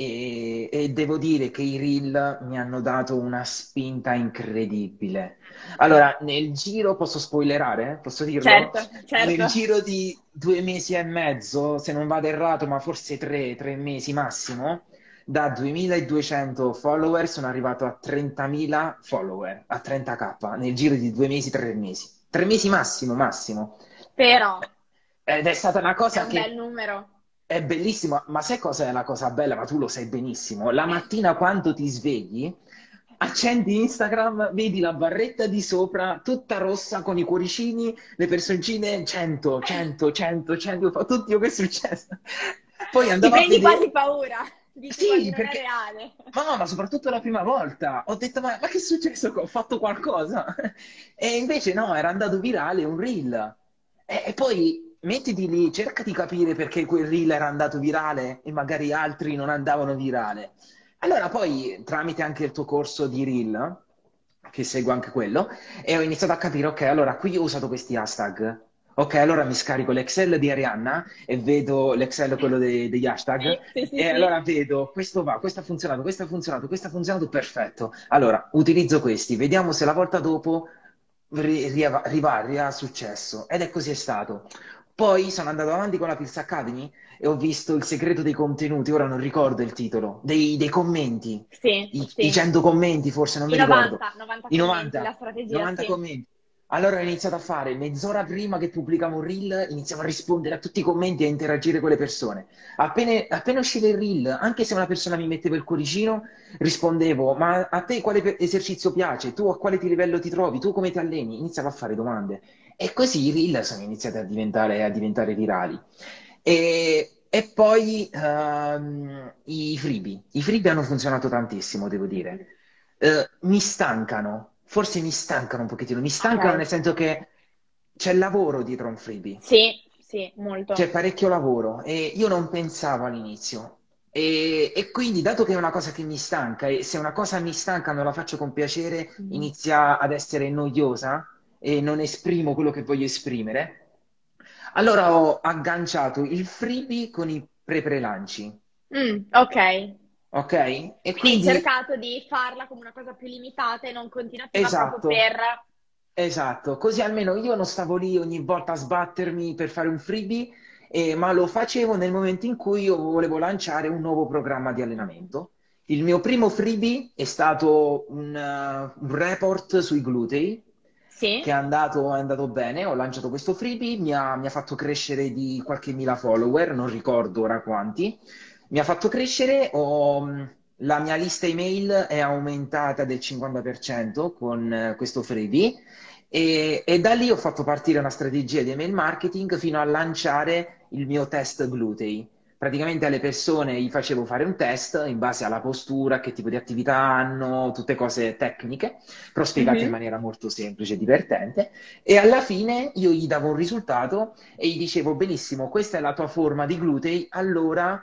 e, e devo dire che i reel mi hanno dato una spinta incredibile. Allora, nel giro, posso spoilerare? Posso dirlo? Certo, certo. Nel giro di due mesi e mezzo, se non vado errato, ma forse tre, tre mesi massimo, da duemiladuecento follower sono arrivato a trentamila follower, a trenta k, nel giro di due mesi, tre mesi. Tre mesi massimo, massimo. Però Ed è stata una è cosa un bel che numero. è bellissima, ma sai cosa è la cosa bella? Ma tu lo sai benissimo. La mattina quando ti svegli, accendi Instagram, vedi la barretta di sopra tutta rossa con i cuoricini, le personcine cento, cento, cento, cento. Io ho fatto, oddio, che è successo? Poi Ti andavo a prendi quasi vedere. paura. Dici quasi Sì, non è perché. reale. Ma no, ma soprattutto la prima volta. Ho detto, ma, ma che è successo? Che ho fatto qualcosa? E invece no, era andato virale un reel. E, e poi mettiti lì, cerca di capire perché quel reel era andato virale e magari altri non andavano virale. Allora poi, tramite anche il tuo corso di reel, che seguo anche quello, e ho iniziato a capire, ok, allora qui ho usato questi hashtag. Ok, allora mi scarico l'Excel di Arianna e vedo l'Excel, quello dei- degli Sì, hashtag, sì, sì, e sì. allora vedo, questo va, questo ha funzionato, questo ha funzionato, questo ha funzionato, perfetto. Allora, utilizzo questi, vediamo se la volta dopo ri- riava- riva- ria successo. Ed è così è stato. Poi sono andato avanti con la Pulse Academy e ho visto Il segreto dei contenuti, ora non ricordo il titolo, dei, dei commenti, Sì, i, i sì. cento commenti forse, non I mi ricordo, novanta, novanta i commenti, la novanta, strategia, novanta sì. commenti. Allora ho iniziato a fare mezz'ora prima che pubblicavo un reel, iniziavo a rispondere a tutti i commenti e a interagire con le persone. Appena, appena usciva il reel, anche se una persona mi metteva il cuoricino, rispondevo: Ma a te quale pe- esercizio piace? Tu a quale ti- livello ti trovi? Tu come ti alleni? Iniziavo a fare domande. E così i reel sono iniziati a diventare, a diventare virali. E, e poi ehm, i freebie. I freebie hanno funzionato tantissimo, devo Mhm. dire. Eh, mi stancano, forse mi stancano un pochettino, mi stancano Ok. nel senso che c'è lavoro dietro a un freebie, Sì, sì, c'è molto. parecchio lavoro e io non pensavo all'inizio. E, e quindi, dato che è una cosa che mi stanca, e se una cosa mi stanca non la faccio con piacere, Mhm. inizia ad essere noiosa e non esprimo quello che voglio esprimere, allora ho agganciato il freebie con i pre-prelanci, Mm, ok. ok? E Quindi hai quindi, cercato di farla come una cosa più limitata e non continuativa proprio esatto. per... Esatto, così almeno io non stavo lì ogni volta a sbattermi per fare un freebie, eh, ma lo facevo nel momento in cui io volevo lanciare un nuovo programma di Mhm. allenamento. Il mio primo freebie è stato un, eh, un report sui glutei che è Sì? andato, è andato bene. Ho lanciato questo freebie, mi ha, mi ha fatto crescere di qualche mila follower, non ricordo ora quanti. Mi ha fatto crescere, ho- la mia lista email è aumentata del cinquanta per cento con eh, questo freebie e, e da lì ho fatto partire una strategia di email marketing fino a lanciare il mio test glutei. Praticamente alle persone gli facevo fare un test in base alla postura, che tipo di attività hanno, tutte cose tecniche, però spiegate in Mhm. maniera molto semplice e divertente. E alla fine io gli davo un risultato e gli dicevo: benissimo, questa è la tua forma di glutei, allora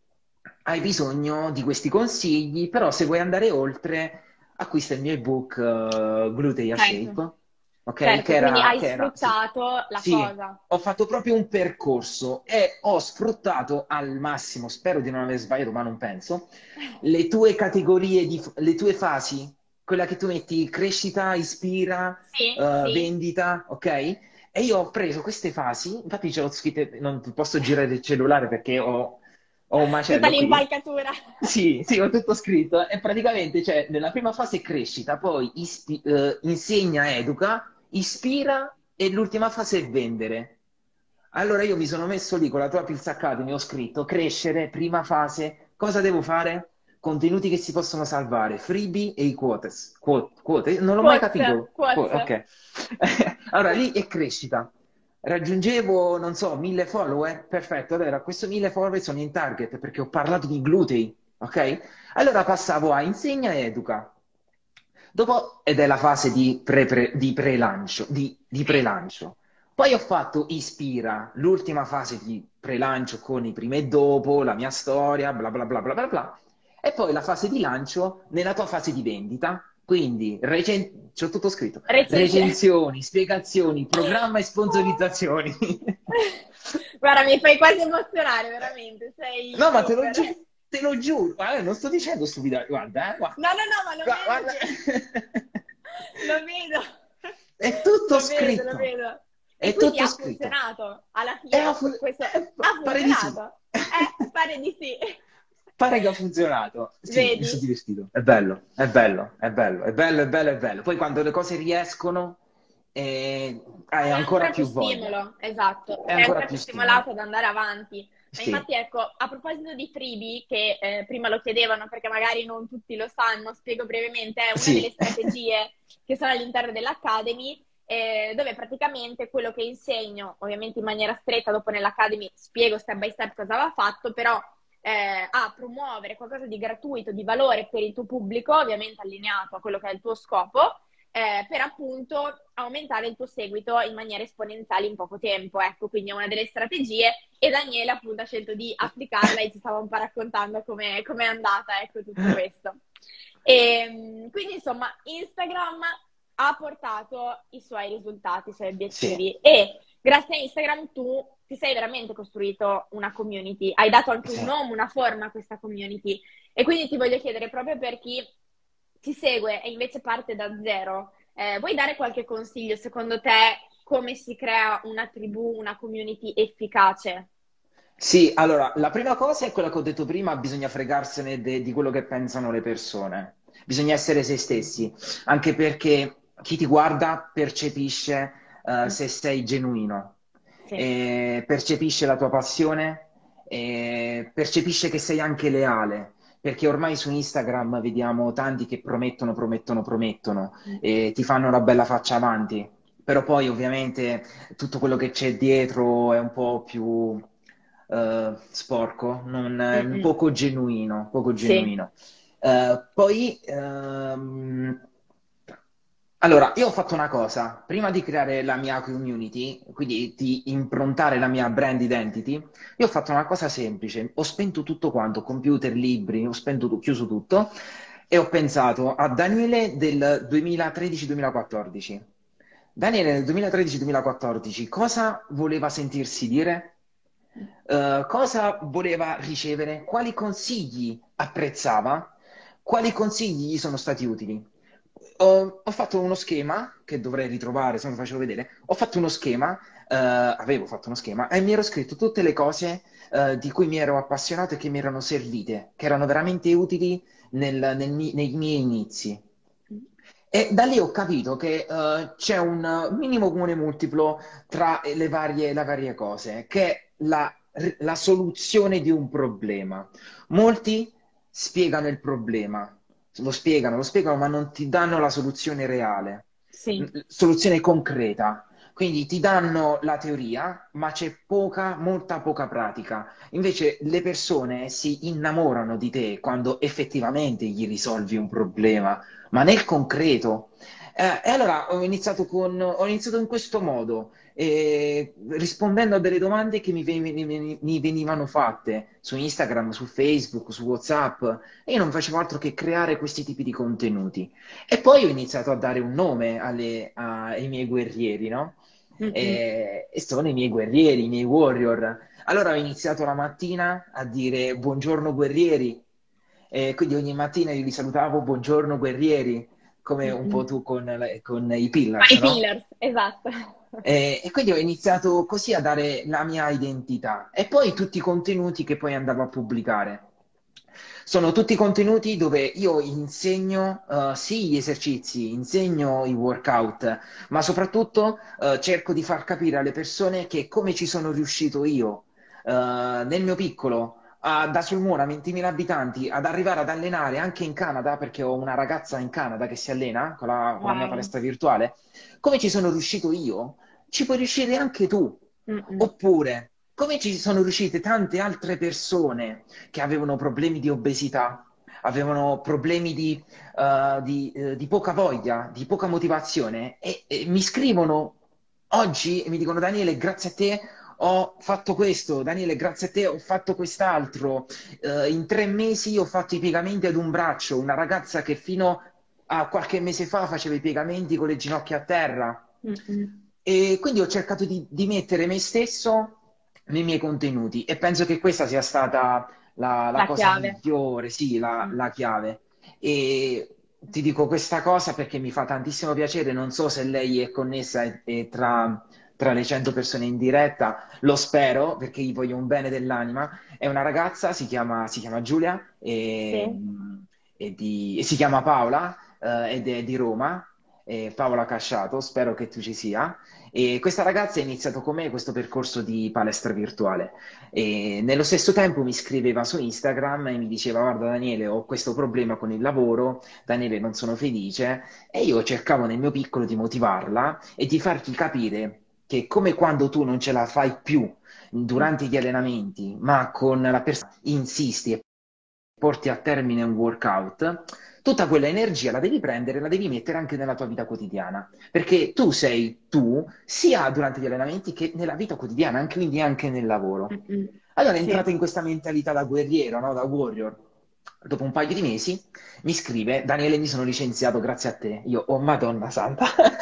hai bisogno di questi consigli, però se vuoi andare oltre, acquista il mio ebook uh, Glutei a Certo, Shape, ok? Che certo, quindi era, hai che era, sì. sfruttato la Sì, cosa. ho fatto proprio un percorso e ho sfruttato al massimo, spero di non aver sbagliato, ma non penso, le tue categorie, di, le tue fasi, quella che tu metti crescita, ispira, Sì, eh, sì, vendita, ok? E io ho preso queste fasi, infatti ce l'ho scritte, non posso girare il cellulare perché ho, ho un tutta macello qui. l'impalcatura. Sì, sì, ho tutto scritto. E praticamente, cioè, nella prima fase crescita, poi ispi- eh, insegna, educa, ispira e l'ultima fase è vendere. Allora io mi sono messo lì con la tua Pills Academy, ho scritto crescere, prima fase, cosa devo fare? Contenuti che si possono salvare, freebie e i quotes. Quote, quote? Non l'ho mai Quotes, capito. Qu- quotes. ok. Allora lì è crescita. Raggiungevo, non so, mille follower, perfetto. Allora a questo mille follower sono in target perché ho parlato di glutei, ok? Allora passavo a insegna e educa. Dopo, ed è la fase di pre- pre- di pre-lancio, di, di Sì. pre-lancio. Poi ho fatto Ispira, l'ultima fase di pre-lancio con i primi e dopo, la mia storia, bla bla bla bla bla bla. E poi la fase di lancio nella tua fase di vendita. Quindi, recen- c'ho tutto scritto, Recensione. recensioni, spiegazioni, programma e sponsorizzazioni. Guarda, mi fai quasi emozionare, veramente, sei No, ma te lo super. giuro, te lo giuro. Guarda, non sto dicendo stupidità, guarda, eh, guarda. No, no, no, ma lo Gua- vedo guarda. che... Lo vedo. È tutto Lo vedo, lo scritto. vedo. E È quindi tutto ha scritto. funzionato. Alla E ha fine fun- que- questo eh, ha pa- pare di sì. funzionato. Eh, pare di sì. Pare che ha funzionato. Sì, mi sono Vedi? divertito. È bello, è bello, è bello, è bello, è bello, è bello. Poi quando le cose riescono, eh, hai Hai ancora ancora più più voglia. stimolo, esatto, È sei ancora ancora più più stimolo. stimolato ad andare avanti. Ma Sì, infatti, ecco, a proposito di freebie, che eh, prima lo chiedevano perché magari non tutti lo sanno, spiego brevemente, è una delle sì. strategie che sono all'interno dell'Academy, eh, dove praticamente quello che insegno, ovviamente in maniera stretta, dopo nell'Academy spiego step by step cosa va fatto, però eh, a promuovere qualcosa di gratuito, di valore per il tuo pubblico, ovviamente allineato a quello che è il tuo scopo, eh, per appunto aumentare il tuo seguito in maniera esponenziale in poco tempo. Ecco, quindi è una delle strategie e Daniele appunto ha scelto di applicarla e ci stava un po' raccontando come è andata, ecco, tutto questo. E, quindi insomma Instagram ha portato i suoi risultati, i suoi Sì, obiettivi e grazie a Instagram tu ti sei veramente costruito una community, hai dato anche un sì. nome, una forma a questa community e quindi ti voglio chiedere proprio per chi ti segue e invece parte da zero, eh, vuoi dare qualche consiglio secondo te come si crea una tribù, una community efficace? Sì, allora, la prima cosa è quella che ho detto prima, bisogna fregarsene de- di quello che pensano le persone. Bisogna essere se stessi, anche perché chi ti guarda percepisce eh, Mm, se sei genuino, sì. eh, percepisce la tua passione, eh, percepisce che sei anche leale, perché ormai su Instagram vediamo tanti che promettono, promettono, promettono e ti fanno una bella faccia avanti, però poi ovviamente tutto quello che c'è dietro è un po' più eh, sporco, non- Mm, un mm. poco genuino, poco Sì, genuino. Eh, poi, ehm, allora, io ho fatto una cosa, prima di creare la mia community, quindi di improntare la mia brand identity, io ho fatto una cosa semplice, ho spento tutto quanto, computer, libri, ho spento, tu- chiuso tutto e ho pensato a Daniele del duemilatredici-duemilaquattordici. Daniele nel duemilatredici-duemilaquattordici cosa voleva sentirsi dire? Eh, cosa voleva ricevere? Quali consigli apprezzava? Quali consigli gli sono stati utili? ho, ho fatto uno schema che dovrei ritrovare, se non lo facevo vedere. Ho fatto uno schema, eh, avevo fatto uno schema e mi ero scritto tutte le cose eh, di cui mi ero appassionato e che mi erano servite, che erano veramente utili nel- nel mi- nei miei inizi. E da lì ho capito che eh, c'è un minimo comune multiplo tra le varie, le varie cose, che è la, la soluzione di un problema. Molti spiegano il problema, lo spiegano, lo spiegano, ma non ti danno la soluzione reale, Sì. n- soluzione concreta. Quindi ti danno la teoria, ma c'è poca, molta poca pratica. Invece le persone si innamorano di te quando effettivamente gli risolvi un problema, ma nel concreto. Eh, e allora ho iniziato con, ho iniziato in questo modo, eh, rispondendo a delle domande che mi, ve- mi- mi venivano fatte su Instagram, su Facebook, su WhatsApp, e io non facevo altro che creare questi tipi di contenuti. E poi ho iniziato a dare un nome alle- ai miei guerrieri, no? Mm-mm. E, e sono i miei guerrieri, i miei warrior. Allora ho iniziato la mattina a dire buongiorno guerrieri, e quindi ogni mattina io li salutavo, buongiorno guerrieri, come un po' Mm-mm. tu con, le- con i Ma Pillars, i no? Pillars, esatto. E, e quindi ho iniziato così a dare la mia identità e poi tutti i contenuti che poi andavo a pubblicare. Sono tutti contenuti dove io insegno, eh, sì, gli esercizi, insegno i workout, ma soprattutto, eh, cerco di far capire alle persone che come ci sono riuscito io, eh, nel mio piccolo, a- da Sulmona, ventimila abitanti, ad arrivare ad allenare anche in Canada, perché ho una ragazza in Canada che si allena con la, con la mia Wow. palestra virtuale, come ci sono riuscito io, ci puoi riuscire anche tu. Mm-mm. Oppure, come ci sono riuscite tante altre persone che avevano problemi di obesità, avevano problemi di, eh, di, eh, di poca voglia, di poca motivazione, e, e mi scrivono oggi e mi dicono: Daniele, grazie a te ho fatto questo, Daniele, grazie a te ho fatto quest'altro. Eh, in tre mesi ho fatto i piegamenti ad un braccio, una ragazza che fino a qualche mese fa faceva i piegamenti con le ginocchia a terra. Mm-mm. E quindi ho cercato di, di mettere me stesso nei miei contenuti e penso che questa sia stata la, la La cosa chiave. migliore, sì, la, Mm. la chiave. E ti dico questa cosa perché mi fa tantissimo piacere, non so se lei è connessa e, e tra, tra le cento persone in diretta, lo spero perché gli voglio un bene dell'anima. È una ragazza, si chiama, si chiama Giulia e, Sì. e di- e si chiama Paola, eh, ed è di Roma. eh, Paola Casciato, spero che tu ci sia. E questa ragazza ha iniziato con me questo percorso di palestra virtuale e nello stesso tempo mi scriveva su Instagram e mi diceva: Guarda, Daniele, ho questo problema con il lavoro, Daniele, non sono felice. E io cercavo nel mio piccolo di motivarla e di fargli capire che, come quando tu non ce la fai più Mm. durante gli allenamenti, ma con la persona insisti e porti a termine un workout, tutta quella energia la devi prendere e la devi mettere anche nella tua vita quotidiana, perché tu sei tu sia durante gli allenamenti che nella vita quotidiana, anche, quindi anche nel lavoro. Mm-mm. Allora è Sì. entrata in questa mentalità da guerriero, no? Da warrior. Dopo un paio di mesi mi scrive: Daniele, mi sono licenziato grazie a te. Io, oh Madonna Santa,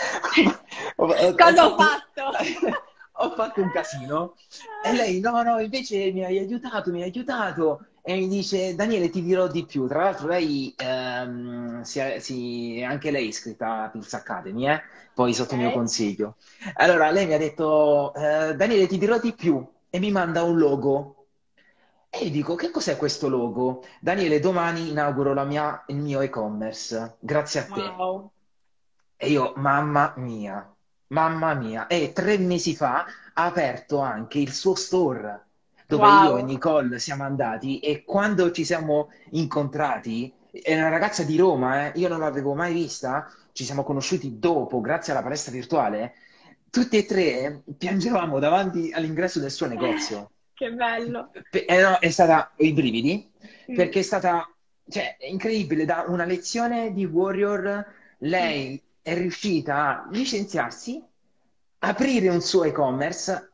ho, ho- ho Cosa ho fatto, fatto? ho fatto un casino. E lei, no, no, invece mi hai aiutato, mi hai aiutato. E mi dice: Daniele, ti dirò di più. Tra l'altro, lei, ehm, si è- si- anche lei è iscritta a Pulse Academy, eh? Poi sotto mio Ok. consiglio. Allora, lei mi ha detto: eh, Daniele, ti dirò di più. E mi manda un logo. E io dico: Che cos'è questo logo? Daniele, domani inauguro la mia- il mio e-commerce. Grazie a te. Wow. E io, mamma mia, mamma mia. E tre mesi fa ha aperto anche il suo store, dove io e Wow. Nicole siamo andati e quando ci siamo incontrati, è una ragazza di Roma, eh, io non l'avevo mai vista, ci siamo conosciuti dopo, grazie alla palestra virtuale, tutti e tre piangevamo davanti all'ingresso del suo negozio. Che bello. Pe- eh, no, è stata ho i brividi, Mm. perché è stata, cioè, è incredibile, da una lezione di Warrior Mm. lei è riuscita a licenziarsi, aprire un suo e-commerce,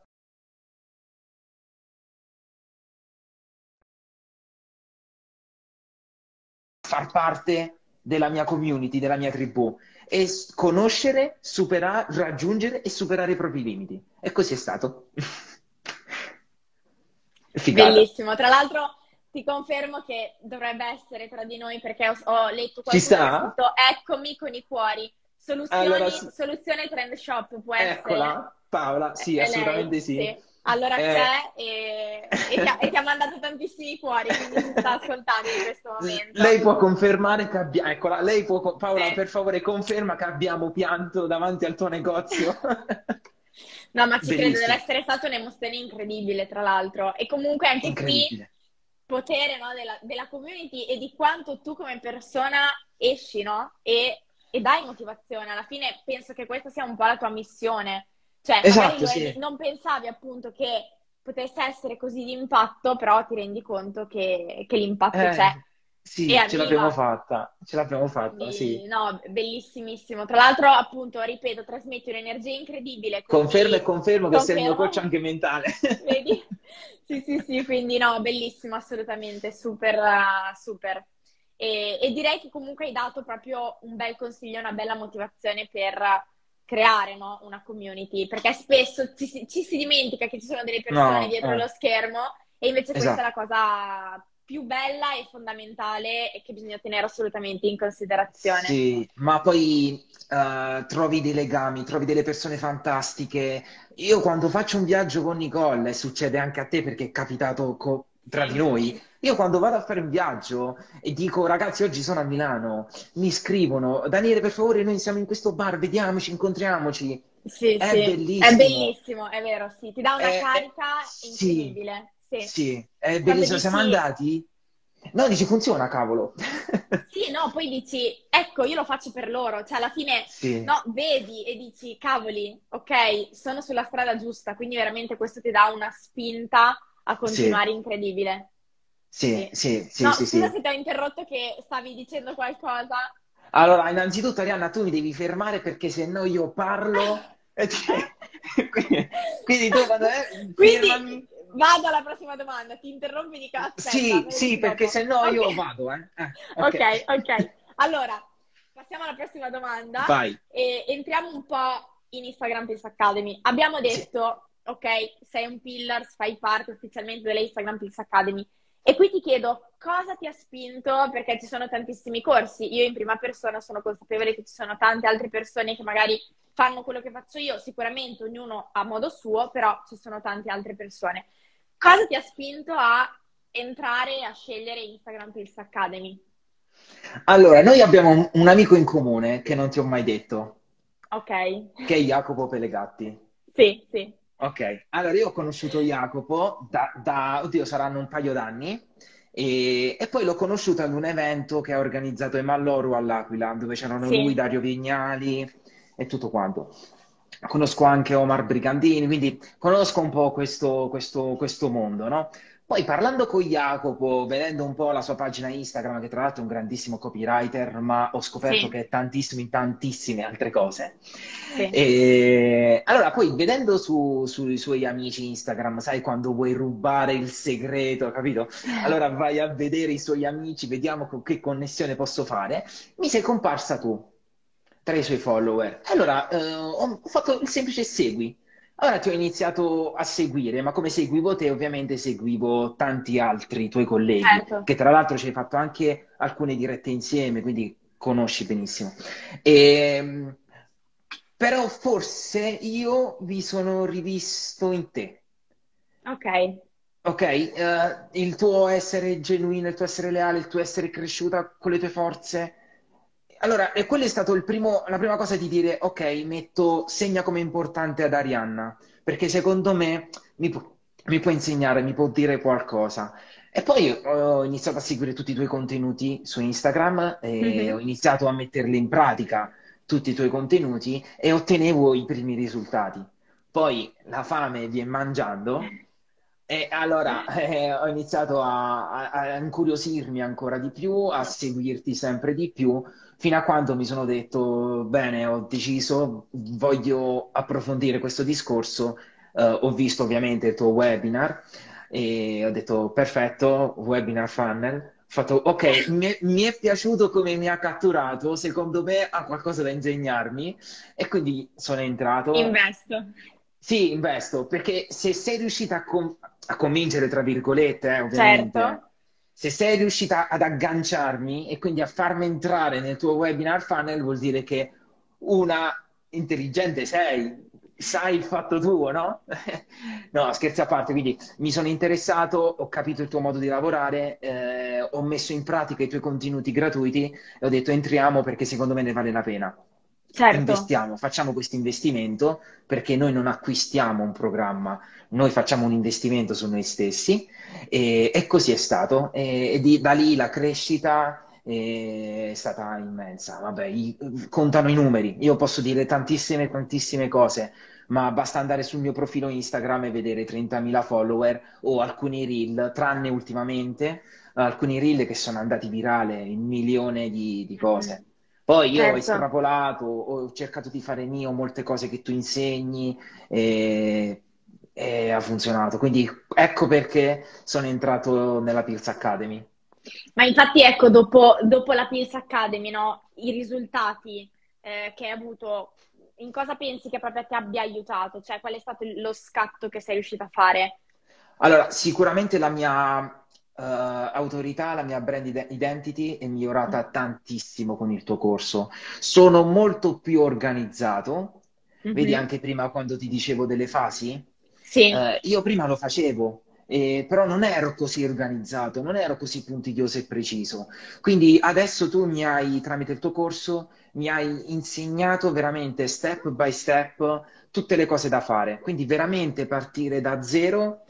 far parte della mia community, della mia tribù e s- conoscere, superare, raggiungere e superare i propri limiti. E così è stato. Figata. Bellissimo. Tra l'altro, ti confermo che dovrebbe essere tra di noi perché ho, ho letto Ci qualcuno che ha sta? scritto eccomi con i cuori. Allora, Soluzioni, sì, soluzione Trend Shop può essere? eccola, Paola, È sì, è lei? assolutamente sì. Sì. Allora Eh, c'è e, e ti ha, e ti ha mandato tantissimi cuori, quindi ci sta ascoltando in questo Lei momento. può confermare che abbiamo, eccola, lei può, co- Paola, Sì. per favore, conferma che abbiamo pianto davanti al tuo negozio. No, ma ci credo, deve Bellissimo, essere stata un'emozione incredibile, tra l'altro. E comunque anche qui incredibile. potere, no, della, della community e di quanto tu come persona esci, no? E, e dai motivazione. Alla fine penso che questa sia un po' la tua missione. Cioè, magari Esatto, lo sì. eri- non pensavi appunto che potesse essere così di impatto, però ti rendi conto che, che l'impatto c'è Eh, e sì, ce l'abbiamo arriva. fatta, ce l'abbiamo fatta, sì. Quindi, no, bellissimissimo. Tra l'altro, appunto, ripeto, trasmetti un'energia incredibile, Confermo e quindi confermo che sei il mio coach confermo. anche mentale. Vedi? Sì, sì, sì, quindi no, bellissimo, assolutamente, super, uh, super. E, e direi che comunque hai dato proprio un bel consiglio, una bella motivazione per creare, no, una community, perché spesso ci, si ci si dimentica che ci sono delle persone No, dietro eh, lo schermo e invece questa è la esatto. cosa più bella e fondamentale e che bisogna tenere assolutamente in considerazione. Sì, ma poi eh, trovi dei legami, trovi delle persone fantastiche. Io quando faccio un viaggio con Nicole, e succede anche a te perché è capitato co- tra di Sì, noi, io quando vado a fare un viaggio e dico ragazzi oggi sono a Milano, mi scrivono Daniele per favore noi siamo in questo bar, vediamoci, incontriamoci. sì, È sì, è bellissimo. bellissimo, è vero, sì, ti dà una È- è- carica sì, incredibile, sì. sì, è Proprio bellissimo. Siamo dici, andati? No, dici funziona, cavolo. sì, no, poi dici, ecco, io lo faccio per loro, cioè alla fine, Sì, no, vedi e dici, cavoli, ok, sono sulla strada giusta, quindi veramente questo ti dà una spinta a sì, continuare incredibile. sì, Sì. sì, sì, No, sì, scusa sì. se ti ho interrotto che stavi dicendo qualcosa. Allora, innanzitutto, Arianna, tu mi devi fermare perché se no io parlo. e ti- Quindi, quindi tu quando è, Quindi fermami. vado alla prossima domanda, ti interrompi e dico aspetta, Sì, me lo sì, dici perché dopo. se no Ok, io vado, eh. Eh, ok. ok, ok. Allora, passiamo alla prossima domanda Vai. e entriamo un po' in Instagram Pulse Academy. Abbiamo Sì. detto, ok, sei un Pillars, fai parte ufficialmente della Instagram Pulse Academy. E qui ti chiedo cosa ti ha spinto, perché ci sono tantissimi corsi. Io in prima persona sono consapevole che ci sono tante altre persone che magari fanno quello che faccio io, sicuramente ognuno a modo suo, però ci sono tante altre persone. Cosa ti ha spinto a entrare e a scegliere Instagram Pulse Academy? Allora, noi abbiamo un, un amico in comune che non ti ho mai detto, Ok, che è Jacopo Pelegatti. sì, sì, Ok, allora io ho conosciuto Jacopo da, da- oddio, saranno un paio d'anni e, e poi l'ho conosciuto ad un evento che ha organizzato Emalloro all'Aquila, dove c'erano lui, sì, Dario Vignali e tutto quanto. Conosco anche Omar Brigandini, quindi conosco un po' questo, questo- questo mondo, no? Poi parlando con Jacopo, vedendo un po' la sua pagina Instagram, che tra l'altro è un grandissimo copywriter, ma ho scoperto sì, che è tantissimo in tantissime altre cose. sì. E allora, poi vedendo su- sui suoi amici Instagram, sai quando vuoi rubare il segreto, capito? Allora vai a vedere i suoi amici, vediamo con che connessione posso fare. Mi sei comparsa tu tra i suoi follower. Allora, eh, ho fatto il semplice segui. Allora ti ho iniziato a seguire, ma come seguivo te, ovviamente seguivo tanti altri tuoi colleghi, Certo. che tra l'altro ci hai fatto anche alcune dirette insieme, quindi conosci benissimo. E, però forse io vi sono rivisto in te. Ok, Ok, eh, il tuo essere genuino, il tuo essere leale, il tuo essere cresciuta con le tue forze. Allora, e quello è stato il primo, la prima cosa di dire, ok, metto segna come importante ad Arianna, perché secondo me mi, pu- mi può insegnare, mi può dire qualcosa. E poi ho iniziato a seguire tutti i tuoi contenuti su Instagram e ho mhm. iniziato a metterli in pratica, tutti i tuoi contenuti, e ottenevo i primi risultati. Poi la fame viene mangiando e allora eh, ho iniziato a, a- a incuriosirmi ancora di più, a seguirti sempre di più, fino a quando mi sono detto, bene, ho deciso, voglio approfondire questo discorso. Eh, ho visto ovviamente il tuo webinar e ho detto, perfetto, webinar funnel. Ho fatto, ok, mi è, mi è piaciuto come mi ha catturato, secondo me ha qualcosa da insegnarmi e quindi sono entrato. Investo. Sì, investo, perché se sei riuscita a, con- a convincere, tra virgolette, eh, Certo. ovviamente, se sei riuscita ad agganciarmi e quindi a farmi entrare nel tuo webinar funnel, vuol dire che una intelligente sei, sai il fatto tuo, no? No, scherzi a parte, quindi mi sono interessato, ho capito il tuo modo di lavorare, eh, ho messo in pratica i tuoi contenuti gratuiti e ho detto entriamo perché secondo me ne vale la pena. Certo, Investiamo, facciamo questo investimento perché noi non acquistiamo un programma, noi facciamo un investimento su noi stessi e, e così è stato. E, e di- da lì la crescita eh, è stata immensa. Vabbè, i- contano i numeri. Io posso dire tantissime, tantissime cose, ma basta andare sul mio profilo Instagram e vedere trentamila follower o alcuni reel, tranne ultimamente, alcuni reel che sono andati virale in milioni di, di mhm, cose. Poi io ho certo. estrapolato, ho cercato di fare mio molte cose che tu insegni e, e ha funzionato. Quindi ecco perché sono entrato nella Pilz Academy. Ma infatti, ecco, dopo, dopo la Pills Academy, no, i risultati eh, che hai avuto, in cosa pensi che proprio ti abbia aiutato? Cioè, qual è stato lo scatto che sei riuscita a fare? Allora, sicuramente la mia eh, autorità, la mia brand ide- identity è migliorata tantissimo con il tuo corso. Sono molto più organizzato. Vedi Mhm. anche prima quando ti dicevo delle fasi? Sì, Eh, io prima lo facevo, eh, però non ero così organizzato, non ero così puntiglioso e preciso. Quindi adesso tu mi hai, tramite il tuo corso, mi hai insegnato veramente step by step tutte le cose da fare. Quindi veramente partire da zero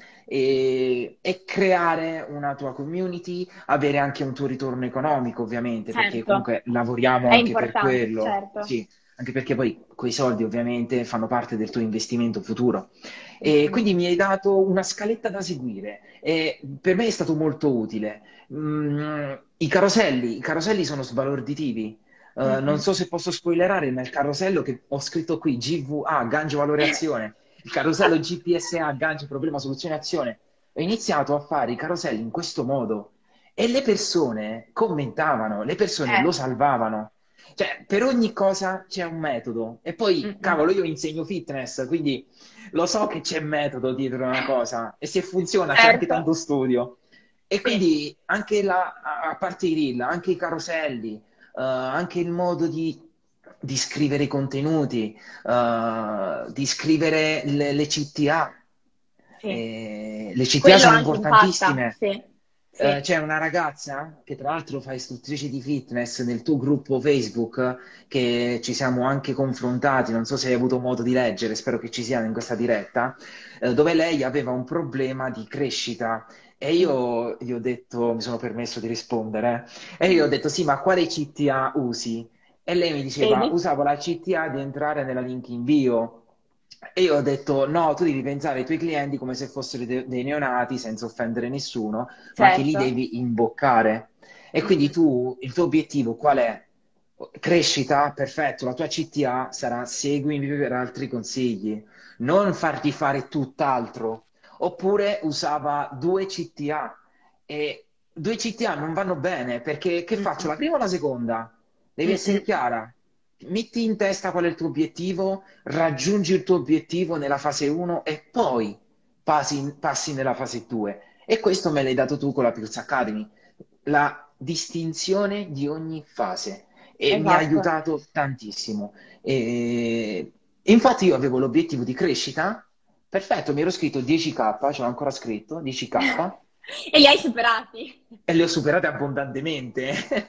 e, e creare una tua community, avere anche un tuo ritorno economico, ovviamente, perché certo, comunque lavoriamo è anche per importante, quello. certo. Sì, anche perché poi quei soldi ovviamente fanno parte del tuo investimento futuro. E Mhm. quindi mi hai dato una scaletta da seguire e per me è stato molto utile. Mm, i caroselli, i caroselli sono sbalorditivi. Eh, non Mhm. so se posso spoilerare, ma il carosello che ho scritto qui, G V A, gancio valore azione, il carosello G P S A, gancio problema soluzione azione. Ho iniziato a fare i caroselli in questo modo e le persone commentavano, le persone Eh, lo salvavano. Cioè, per ogni cosa c'è un metodo. E poi, mm-mm. cavolo, io insegno fitness, quindi lo so che c'è metodo dietro una cosa e se funziona c'è anche Certo, tanto studio. E sì. quindi anche la, a a parte i reel, anche i caroselli, eh, anche il modo di, di scrivere i contenuti, eh, di scrivere le, le C T A. Sì, Eh, le C T A quello sono anche impatta, importantissime. sì, Eh, sì. c'è una ragazza che tra l'altro fa istruttrice di fitness nel tuo gruppo Facebook che ci siamo anche confrontati, non so se hai avuto modo di leggere, spero che ci sia in questa diretta, eh, dove lei aveva un problema di crescita e Mm. io gli ho detto, mi sono permesso di rispondere, eh, e io ho detto sì, ma quale C T A usi? E lei mi diceva, Vedi? usavo la C T A di entrare nella link in bio. E io ho detto, no, tu devi pensare ai tuoi clienti come se fossero de- dei neonati, senza offendere nessuno, ma che li Certo. devi imboccare. E quindi Mm-mm. tu, il tuo obiettivo qual è? Crescita, perfetto, la tua C T A sarà seguimi per altri consigli, non farti fare tutt'altro. Oppure usava due C T A e due C T A non vanno bene perché che faccio? Mm-mm. La prima o la seconda? Devi essere Mm-mm. chiara. Metti in testa qual è il tuo obiettivo, raggiungi il tuo obiettivo nella fase uno e poi passi, passi nella fase due. E questo me l'hai dato tu con la Pilz Academy, la distinzione di ogni fase e mi ha Esatto. aiutato tantissimo. E, infatti io avevo l'obiettivo di crescita, perfetto, mi ero scritto dieci K, ce l'ho ancora scritto, dieci K, E li hai superati. e le ho superate abbondantemente.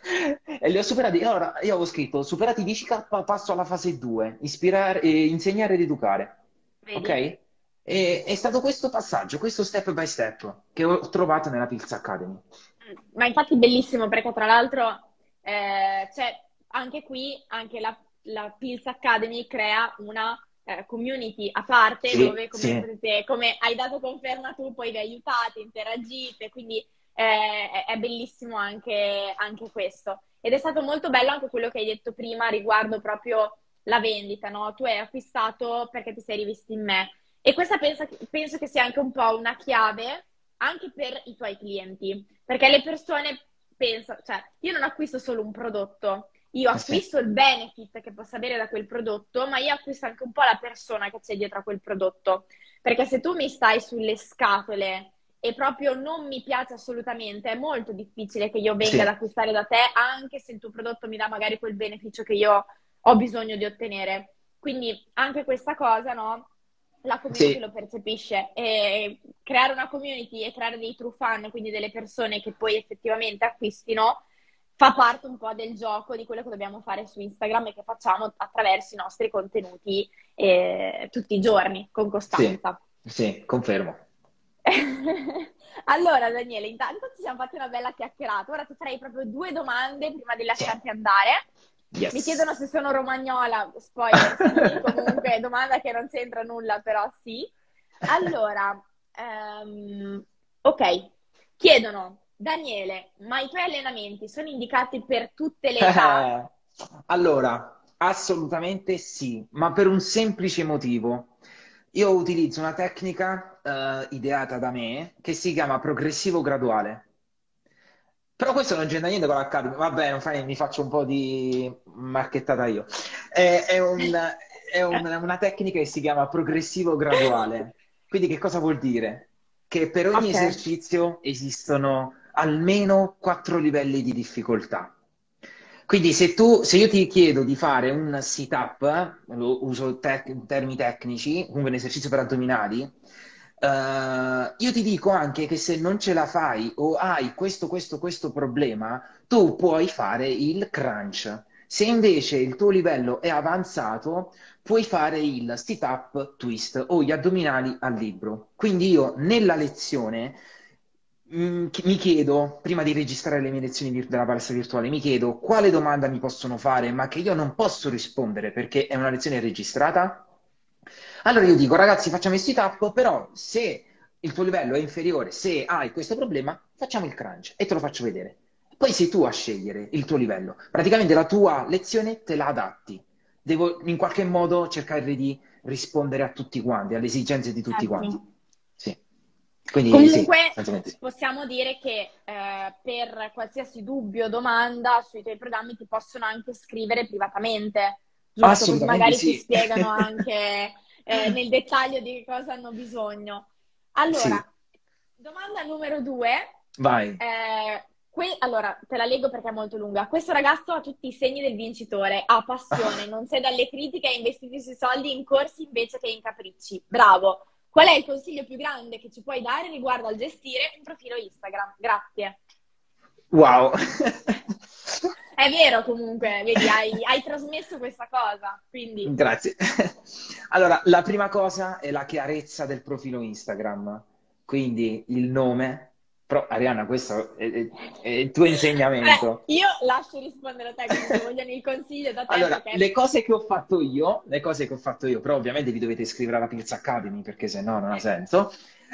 E le ho superate. Allora, io avevo scritto, superati dieci K, passo alla fase due, ispirare, eh, insegnare ed educare. Ok? Vedi? E è stato questo passaggio, questo step by step che ho trovato nella Pilz Academy. Ma infatti bellissimo perché tra l'altro eh, c'è anche qui, anche la, la Pills Academy crea una eh, community a parte Sì, dove, come sì. potete, come hai dato conferma tu, poi vi aiutate, interagite, quindi eh, è, è bellissimo anche, anche questo. Ed è stato molto bello anche quello che hai detto prima riguardo proprio la vendita, no? Tu hai acquistato perché ti sei rivisto in me. E questa pensa- penso che sia anche un po' una chiave anche per i tuoi clienti, perché le persone pensano, cioè, io non acquisto solo un prodotto, io Eh sì. acquisto il benefit che posso avere da quel prodotto, ma io acquisto anche un po' la persona che c'è dietro a quel prodotto, perché se tu mi stai sulle scatole e proprio non mi piace assolutamente, è molto difficile che io venga ad Sì, acquistare da te, anche se il tuo prodotto mi dà magari quel beneficio che io ho bisogno di ottenere. Quindi anche questa cosa, no? La community sì, lo percepisce e creare una community e creare dei true fan, quindi delle persone che poi effettivamente acquistino, fa parte un po' del gioco di quello che dobbiamo fare su Instagram e che facciamo attraverso i nostri contenuti eh, tutti i giorni, con sì, costanza. sì, confermo. Allora, Daniele, intanto ci siamo fatti una bella chiacchierata. Ora ti farei proprio due domande prima di Sì, lasciarti andare. Mi yes. chiedono se sono romagnola, spoiler, sì, comunque domanda che non c'entra nulla, però sì. Allora, ehm, ok, chiedono, Daniele, ma i tuoi allenamenti sono indicati per tutte le età? Eh, Allora, assolutamente sì, ma per un semplice motivo. Io utilizzo una tecnica eh, ideata da me che si chiama progressivo graduale. Però questo non c'entra niente con l'Academy. Vabbè, non fa niente, mi faccio un po' di marchettata io. È, è un- è un- una tecnica che si chiama progressivo graduale. Quindi che cosa vuol dire? Che per ogni Ok, esercizio esistono almeno quattro livelli di difficoltà. Quindi se tu, se io ti chiedo di fare un sit-up, lo uso tec- termini tecnici, comunque un esercizio per addominali, eh, io ti dico anche che se non ce la fai o hai questo, questo, questo problema, tu puoi fare il crunch. Se invece il tuo livello è avanzato, puoi fare il sit-up twist o gli addominali al libro. Quindi io nella lezione mm, chi- mi chiedo, prima di registrare le mie lezioni vir- della palestra virtuale, mi chiedo quale domanda mi possono fare, ma che io non posso rispondere perché è una lezione registrata. Allora io dico, ragazzi, facciamo il sit-up, però se il tuo livello è inferiore, se hai questo problema, facciamo il crunch e te lo faccio vedere. Poi sei tu a scegliere il tuo livello. Praticamente la tua lezione te la adatti. Devo in qualche modo cercare di rispondere a tutti quanti, alle esigenze di tutti quanti. certo. Sì. Quindi sì, Comunque assolutamente sì. possiamo dire che eh, per qualsiasi dubbio o domanda sui tuoi programmi ti possono anche scrivere privatamente, giusto? Così Assolutamente magari ti sì. spiegano anche eh, nel dettaglio di che cosa hanno bisogno. Allora, Sì, domanda numero due. vai. Eh, que- allora, te la leggo perché è molto lunga. Questo ragazzo ha tutti i segni del vincitore, ha passione, non cede alle critiche e investiti sui soldi in corsi invece che in capricci. Bravo. Qual è il consiglio più grande che ci puoi dare riguardo al gestire un profilo Instagram? Grazie. Wow. È vero comunque, vedi, hai, hai trasmesso questa cosa, quindi Grazie. Allora, la prima cosa è la chiarezza del profilo Instagram, quindi il nome. Però, Arianna, questo è, è- è il tuo Beh, insegnamento. io lascio rispondere a te, quindi se vogliono il consiglio da te Allora, perché... le cose che ho fatto io, le cose che ho fatto io, però ovviamente vi dovete iscrivere alla Pilz Academy perché se no non ha senso.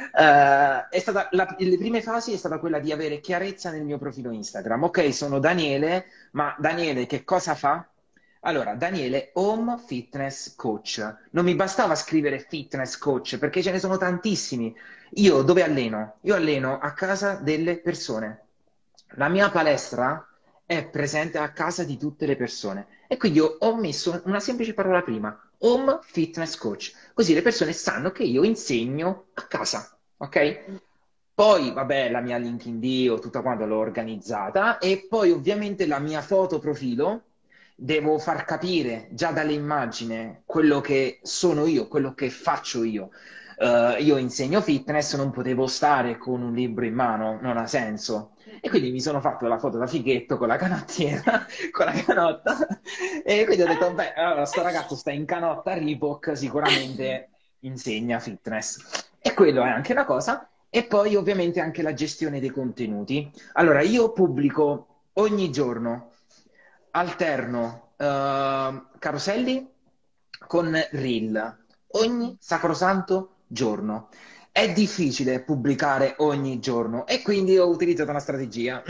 Eh, è stata la- le prime fasi è stata quella di avere chiarezza nel mio profilo Instagram. Ok, sono Daniele, ma Daniele che cosa fa? Allora, Daniele, Home Fitness Coach. Non mi bastava scrivere fitness coach perché ce ne sono tantissimi. Io dove alleno? Io alleno a casa delle persone. La mia palestra è presente a casa di tutte le persone. E quindi io ho messo una semplice parola prima, Home Fitness Coach. Così le persone sanno che io insegno a casa, ok? Poi, vabbè, la mia LinkedIn, tutta quanta l'ho organizzata e poi ovviamente la mia foto profilo devo far capire già dall'immagine quello che sono io, quello che faccio io. Eh, io insegno fitness, non potevo stare con un libro in mano, non ha senso. E quindi mi sono fatto la foto da fighetto con la canottiera, con la canotta, e quindi ho detto, beh, allora, sto ragazzo sta in canotta Reebok, sicuramente insegna fitness. E quello è anche una cosa. E poi ovviamente anche la gestione dei contenuti. Allora, io pubblico ogni giorno, alterno eh, caroselli con reel, ogni sacrosanto giorno. È difficile pubblicare ogni giorno e quindi ho utilizzato una strategia.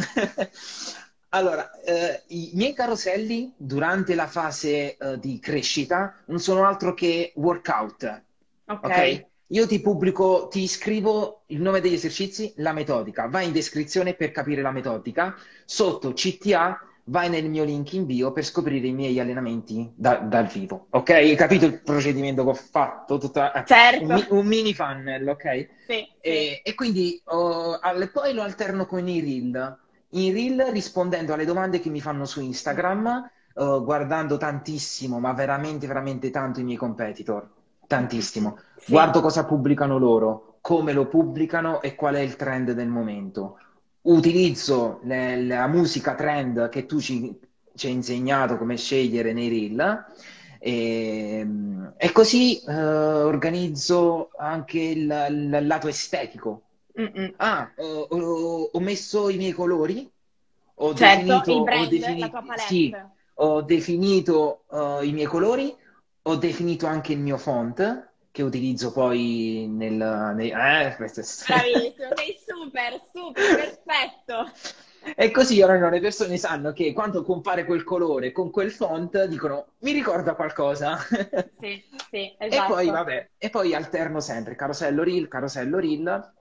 Allora, eh, i miei caroselli durante la fase eh, di crescita non sono altro che workout, Ok, ok? Io ti pubblico, ti scrivo il nome degli esercizi, la metodica, vai in descrizione per capire la metodica, sotto C T A vai nel mio link in bio per scoprire i miei allenamenti da- dal vivo, ok? Hai capito il procedimento che ho fatto? Tutta- eh, un, Certo, mi- un mini funnel, ok? sì, sì. E, e quindi oh, al- poi lo alterno con i reel. In reel rispondendo alle domande che mi fanno su Mm, Instagram, eh, guardando tantissimo, ma veramente, veramente tanto i miei competitor. mm, mm, mm. Tantissimo. Sì, Guardo cosa pubblicano loro, come lo pubblicano e qual è il trend del momento. Utilizzo le- la musica trend che tu ci, ci hai insegnato come scegliere nei reel e, e così eh, organizzo anche il, il lato estetico. mm, mm. Ah, ho, ho- ho messo i miei colori, ho Certo, definito, il ho brand, la defini- tua sì, palette. ho definito eh, i miei colori, ho definito anche il mio font che utilizzo poi nel, nei- eh, questo è- Bravissimo, sei super, super, perfetto. E così ora le persone sanno che quando compare quel colore con quel font dicono mi ricorda qualcosa. Sì, sì, E poi esatto. vabbè, e poi alterno sempre carosello reel, carosello reel.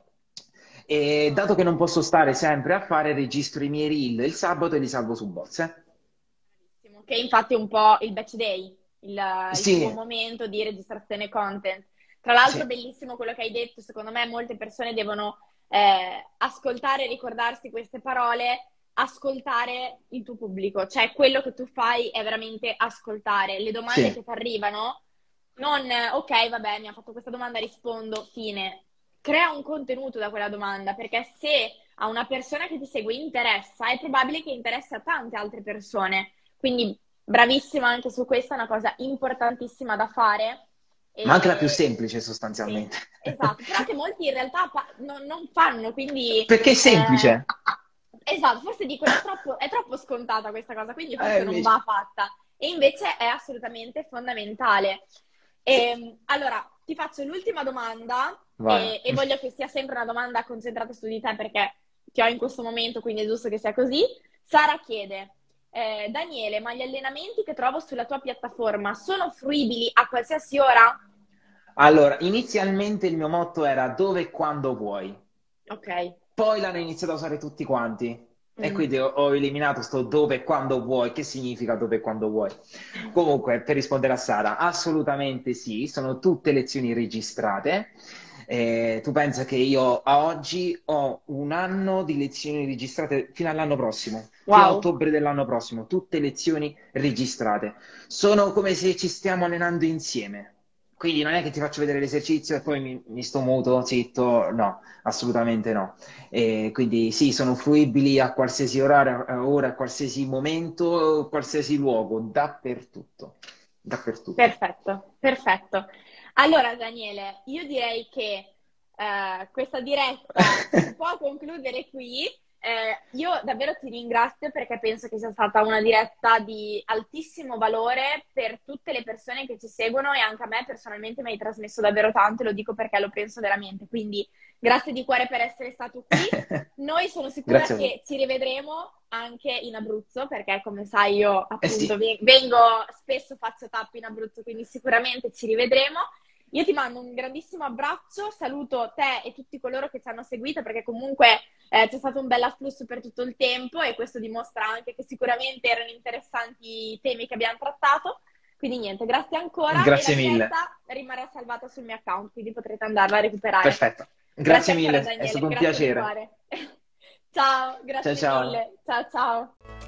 E dato che non posso stare sempre a fare, registro i miei reel il sabato e li salvo su Bozze. Bravissimo. Che infatti è un po' il batch day, il, il tuo Sì, momento di registrazione content. Tra l'altro, sì, bellissimo quello che hai detto. Secondo me, molte persone devono eh, ascoltare e ricordarsi queste parole, ascoltare il tuo pubblico. Cioè, quello che tu fai è veramente ascoltare. Le domande sì, che ti arrivano, non eh, ok, vabbè, mi ha fatto questa domanda, rispondo, fine. Crea un contenuto da quella domanda, perché se a una persona che ti segue interessa, è probabile che interessi a tante altre persone. Quindi bravissima anche su questa, è una cosa importantissima da fare. ma anche la più E... semplice Sì, sostanzialmente. esatto, però che molti in realtà fa- non, non fanno, quindi Perché è eh, semplice. esatto, forse dicono è troppo, è troppo scontata questa cosa, quindi Eh, forse non invece. va fatta. E invece è assolutamente fondamentale. E, allora, ti faccio l'ultima domanda Vai. e, e voglio che sia sempre una domanda concentrata su di te perché ti ho in questo momento, quindi è giusto che sia così. Sara chiede, eh, Daniele, ma gli allenamenti che trovo sulla tua piattaforma sono fruibili a qualsiasi ora? Allora, inizialmente il mio motto era dove e quando vuoi. Ok. Poi l'hanno iniziato a usare tutti quanti e Mm. quindi ho, ho eliminato sto dove e quando vuoi. Che significa dove e quando vuoi? Comunque, per rispondere a Sara, assolutamente sì, sono tutte lezioni registrate. Eh, tu pensa che io a oggi ho un anno di lezioni registrate fino all'anno prossimo, fino a Wow, ottobre dell'anno prossimo, tutte lezioni registrate. Sono come se ci stiamo allenando insieme. Quindi non è che ti faccio vedere l'esercizio e poi mi, mi sto muto, zitto, no, assolutamente no. E quindi sì, sono fruibili a qualsiasi orario, a ora, a qualsiasi momento, qualsiasi luogo, dappertutto. Dappertutto. perfetto, perfetto. Allora, Daniele, io direi che eh, questa diretta si può concludere qui. Eh, io davvero ti ringrazio perché penso che sia stata una diretta di altissimo valore per tutte le persone che ci seguono e anche a me personalmente mi hai trasmesso davvero tanto e lo dico perché lo penso veramente. Quindi grazie di cuore per essere stato qui. Noi sono sicura Grazie a voi. che ci rivedremo anche in Abruzzo, perché come sai io Eh appunto sì, ve- vengo spesso, faccio tappe in Abruzzo, quindi sicuramente ci rivedremo. Io ti mando un grandissimo abbraccio, saluto te e tutti coloro che ci hanno seguito, perché comunque eh, c'è stato un bel afflusso per tutto il tempo e questo dimostra anche che sicuramente erano interessanti i temi che abbiamo trattato. Quindi niente, grazie ancora e la grazie mille. diretta rimarrà salvata sul mio account, quindi potrete andarla a recuperare. Perfetto. Grazie Grazie ancora mille, è Daniele, stato un grazie di piacere. cuore. Ciao, Ciao grazie ciao. mille. Ciao ciao.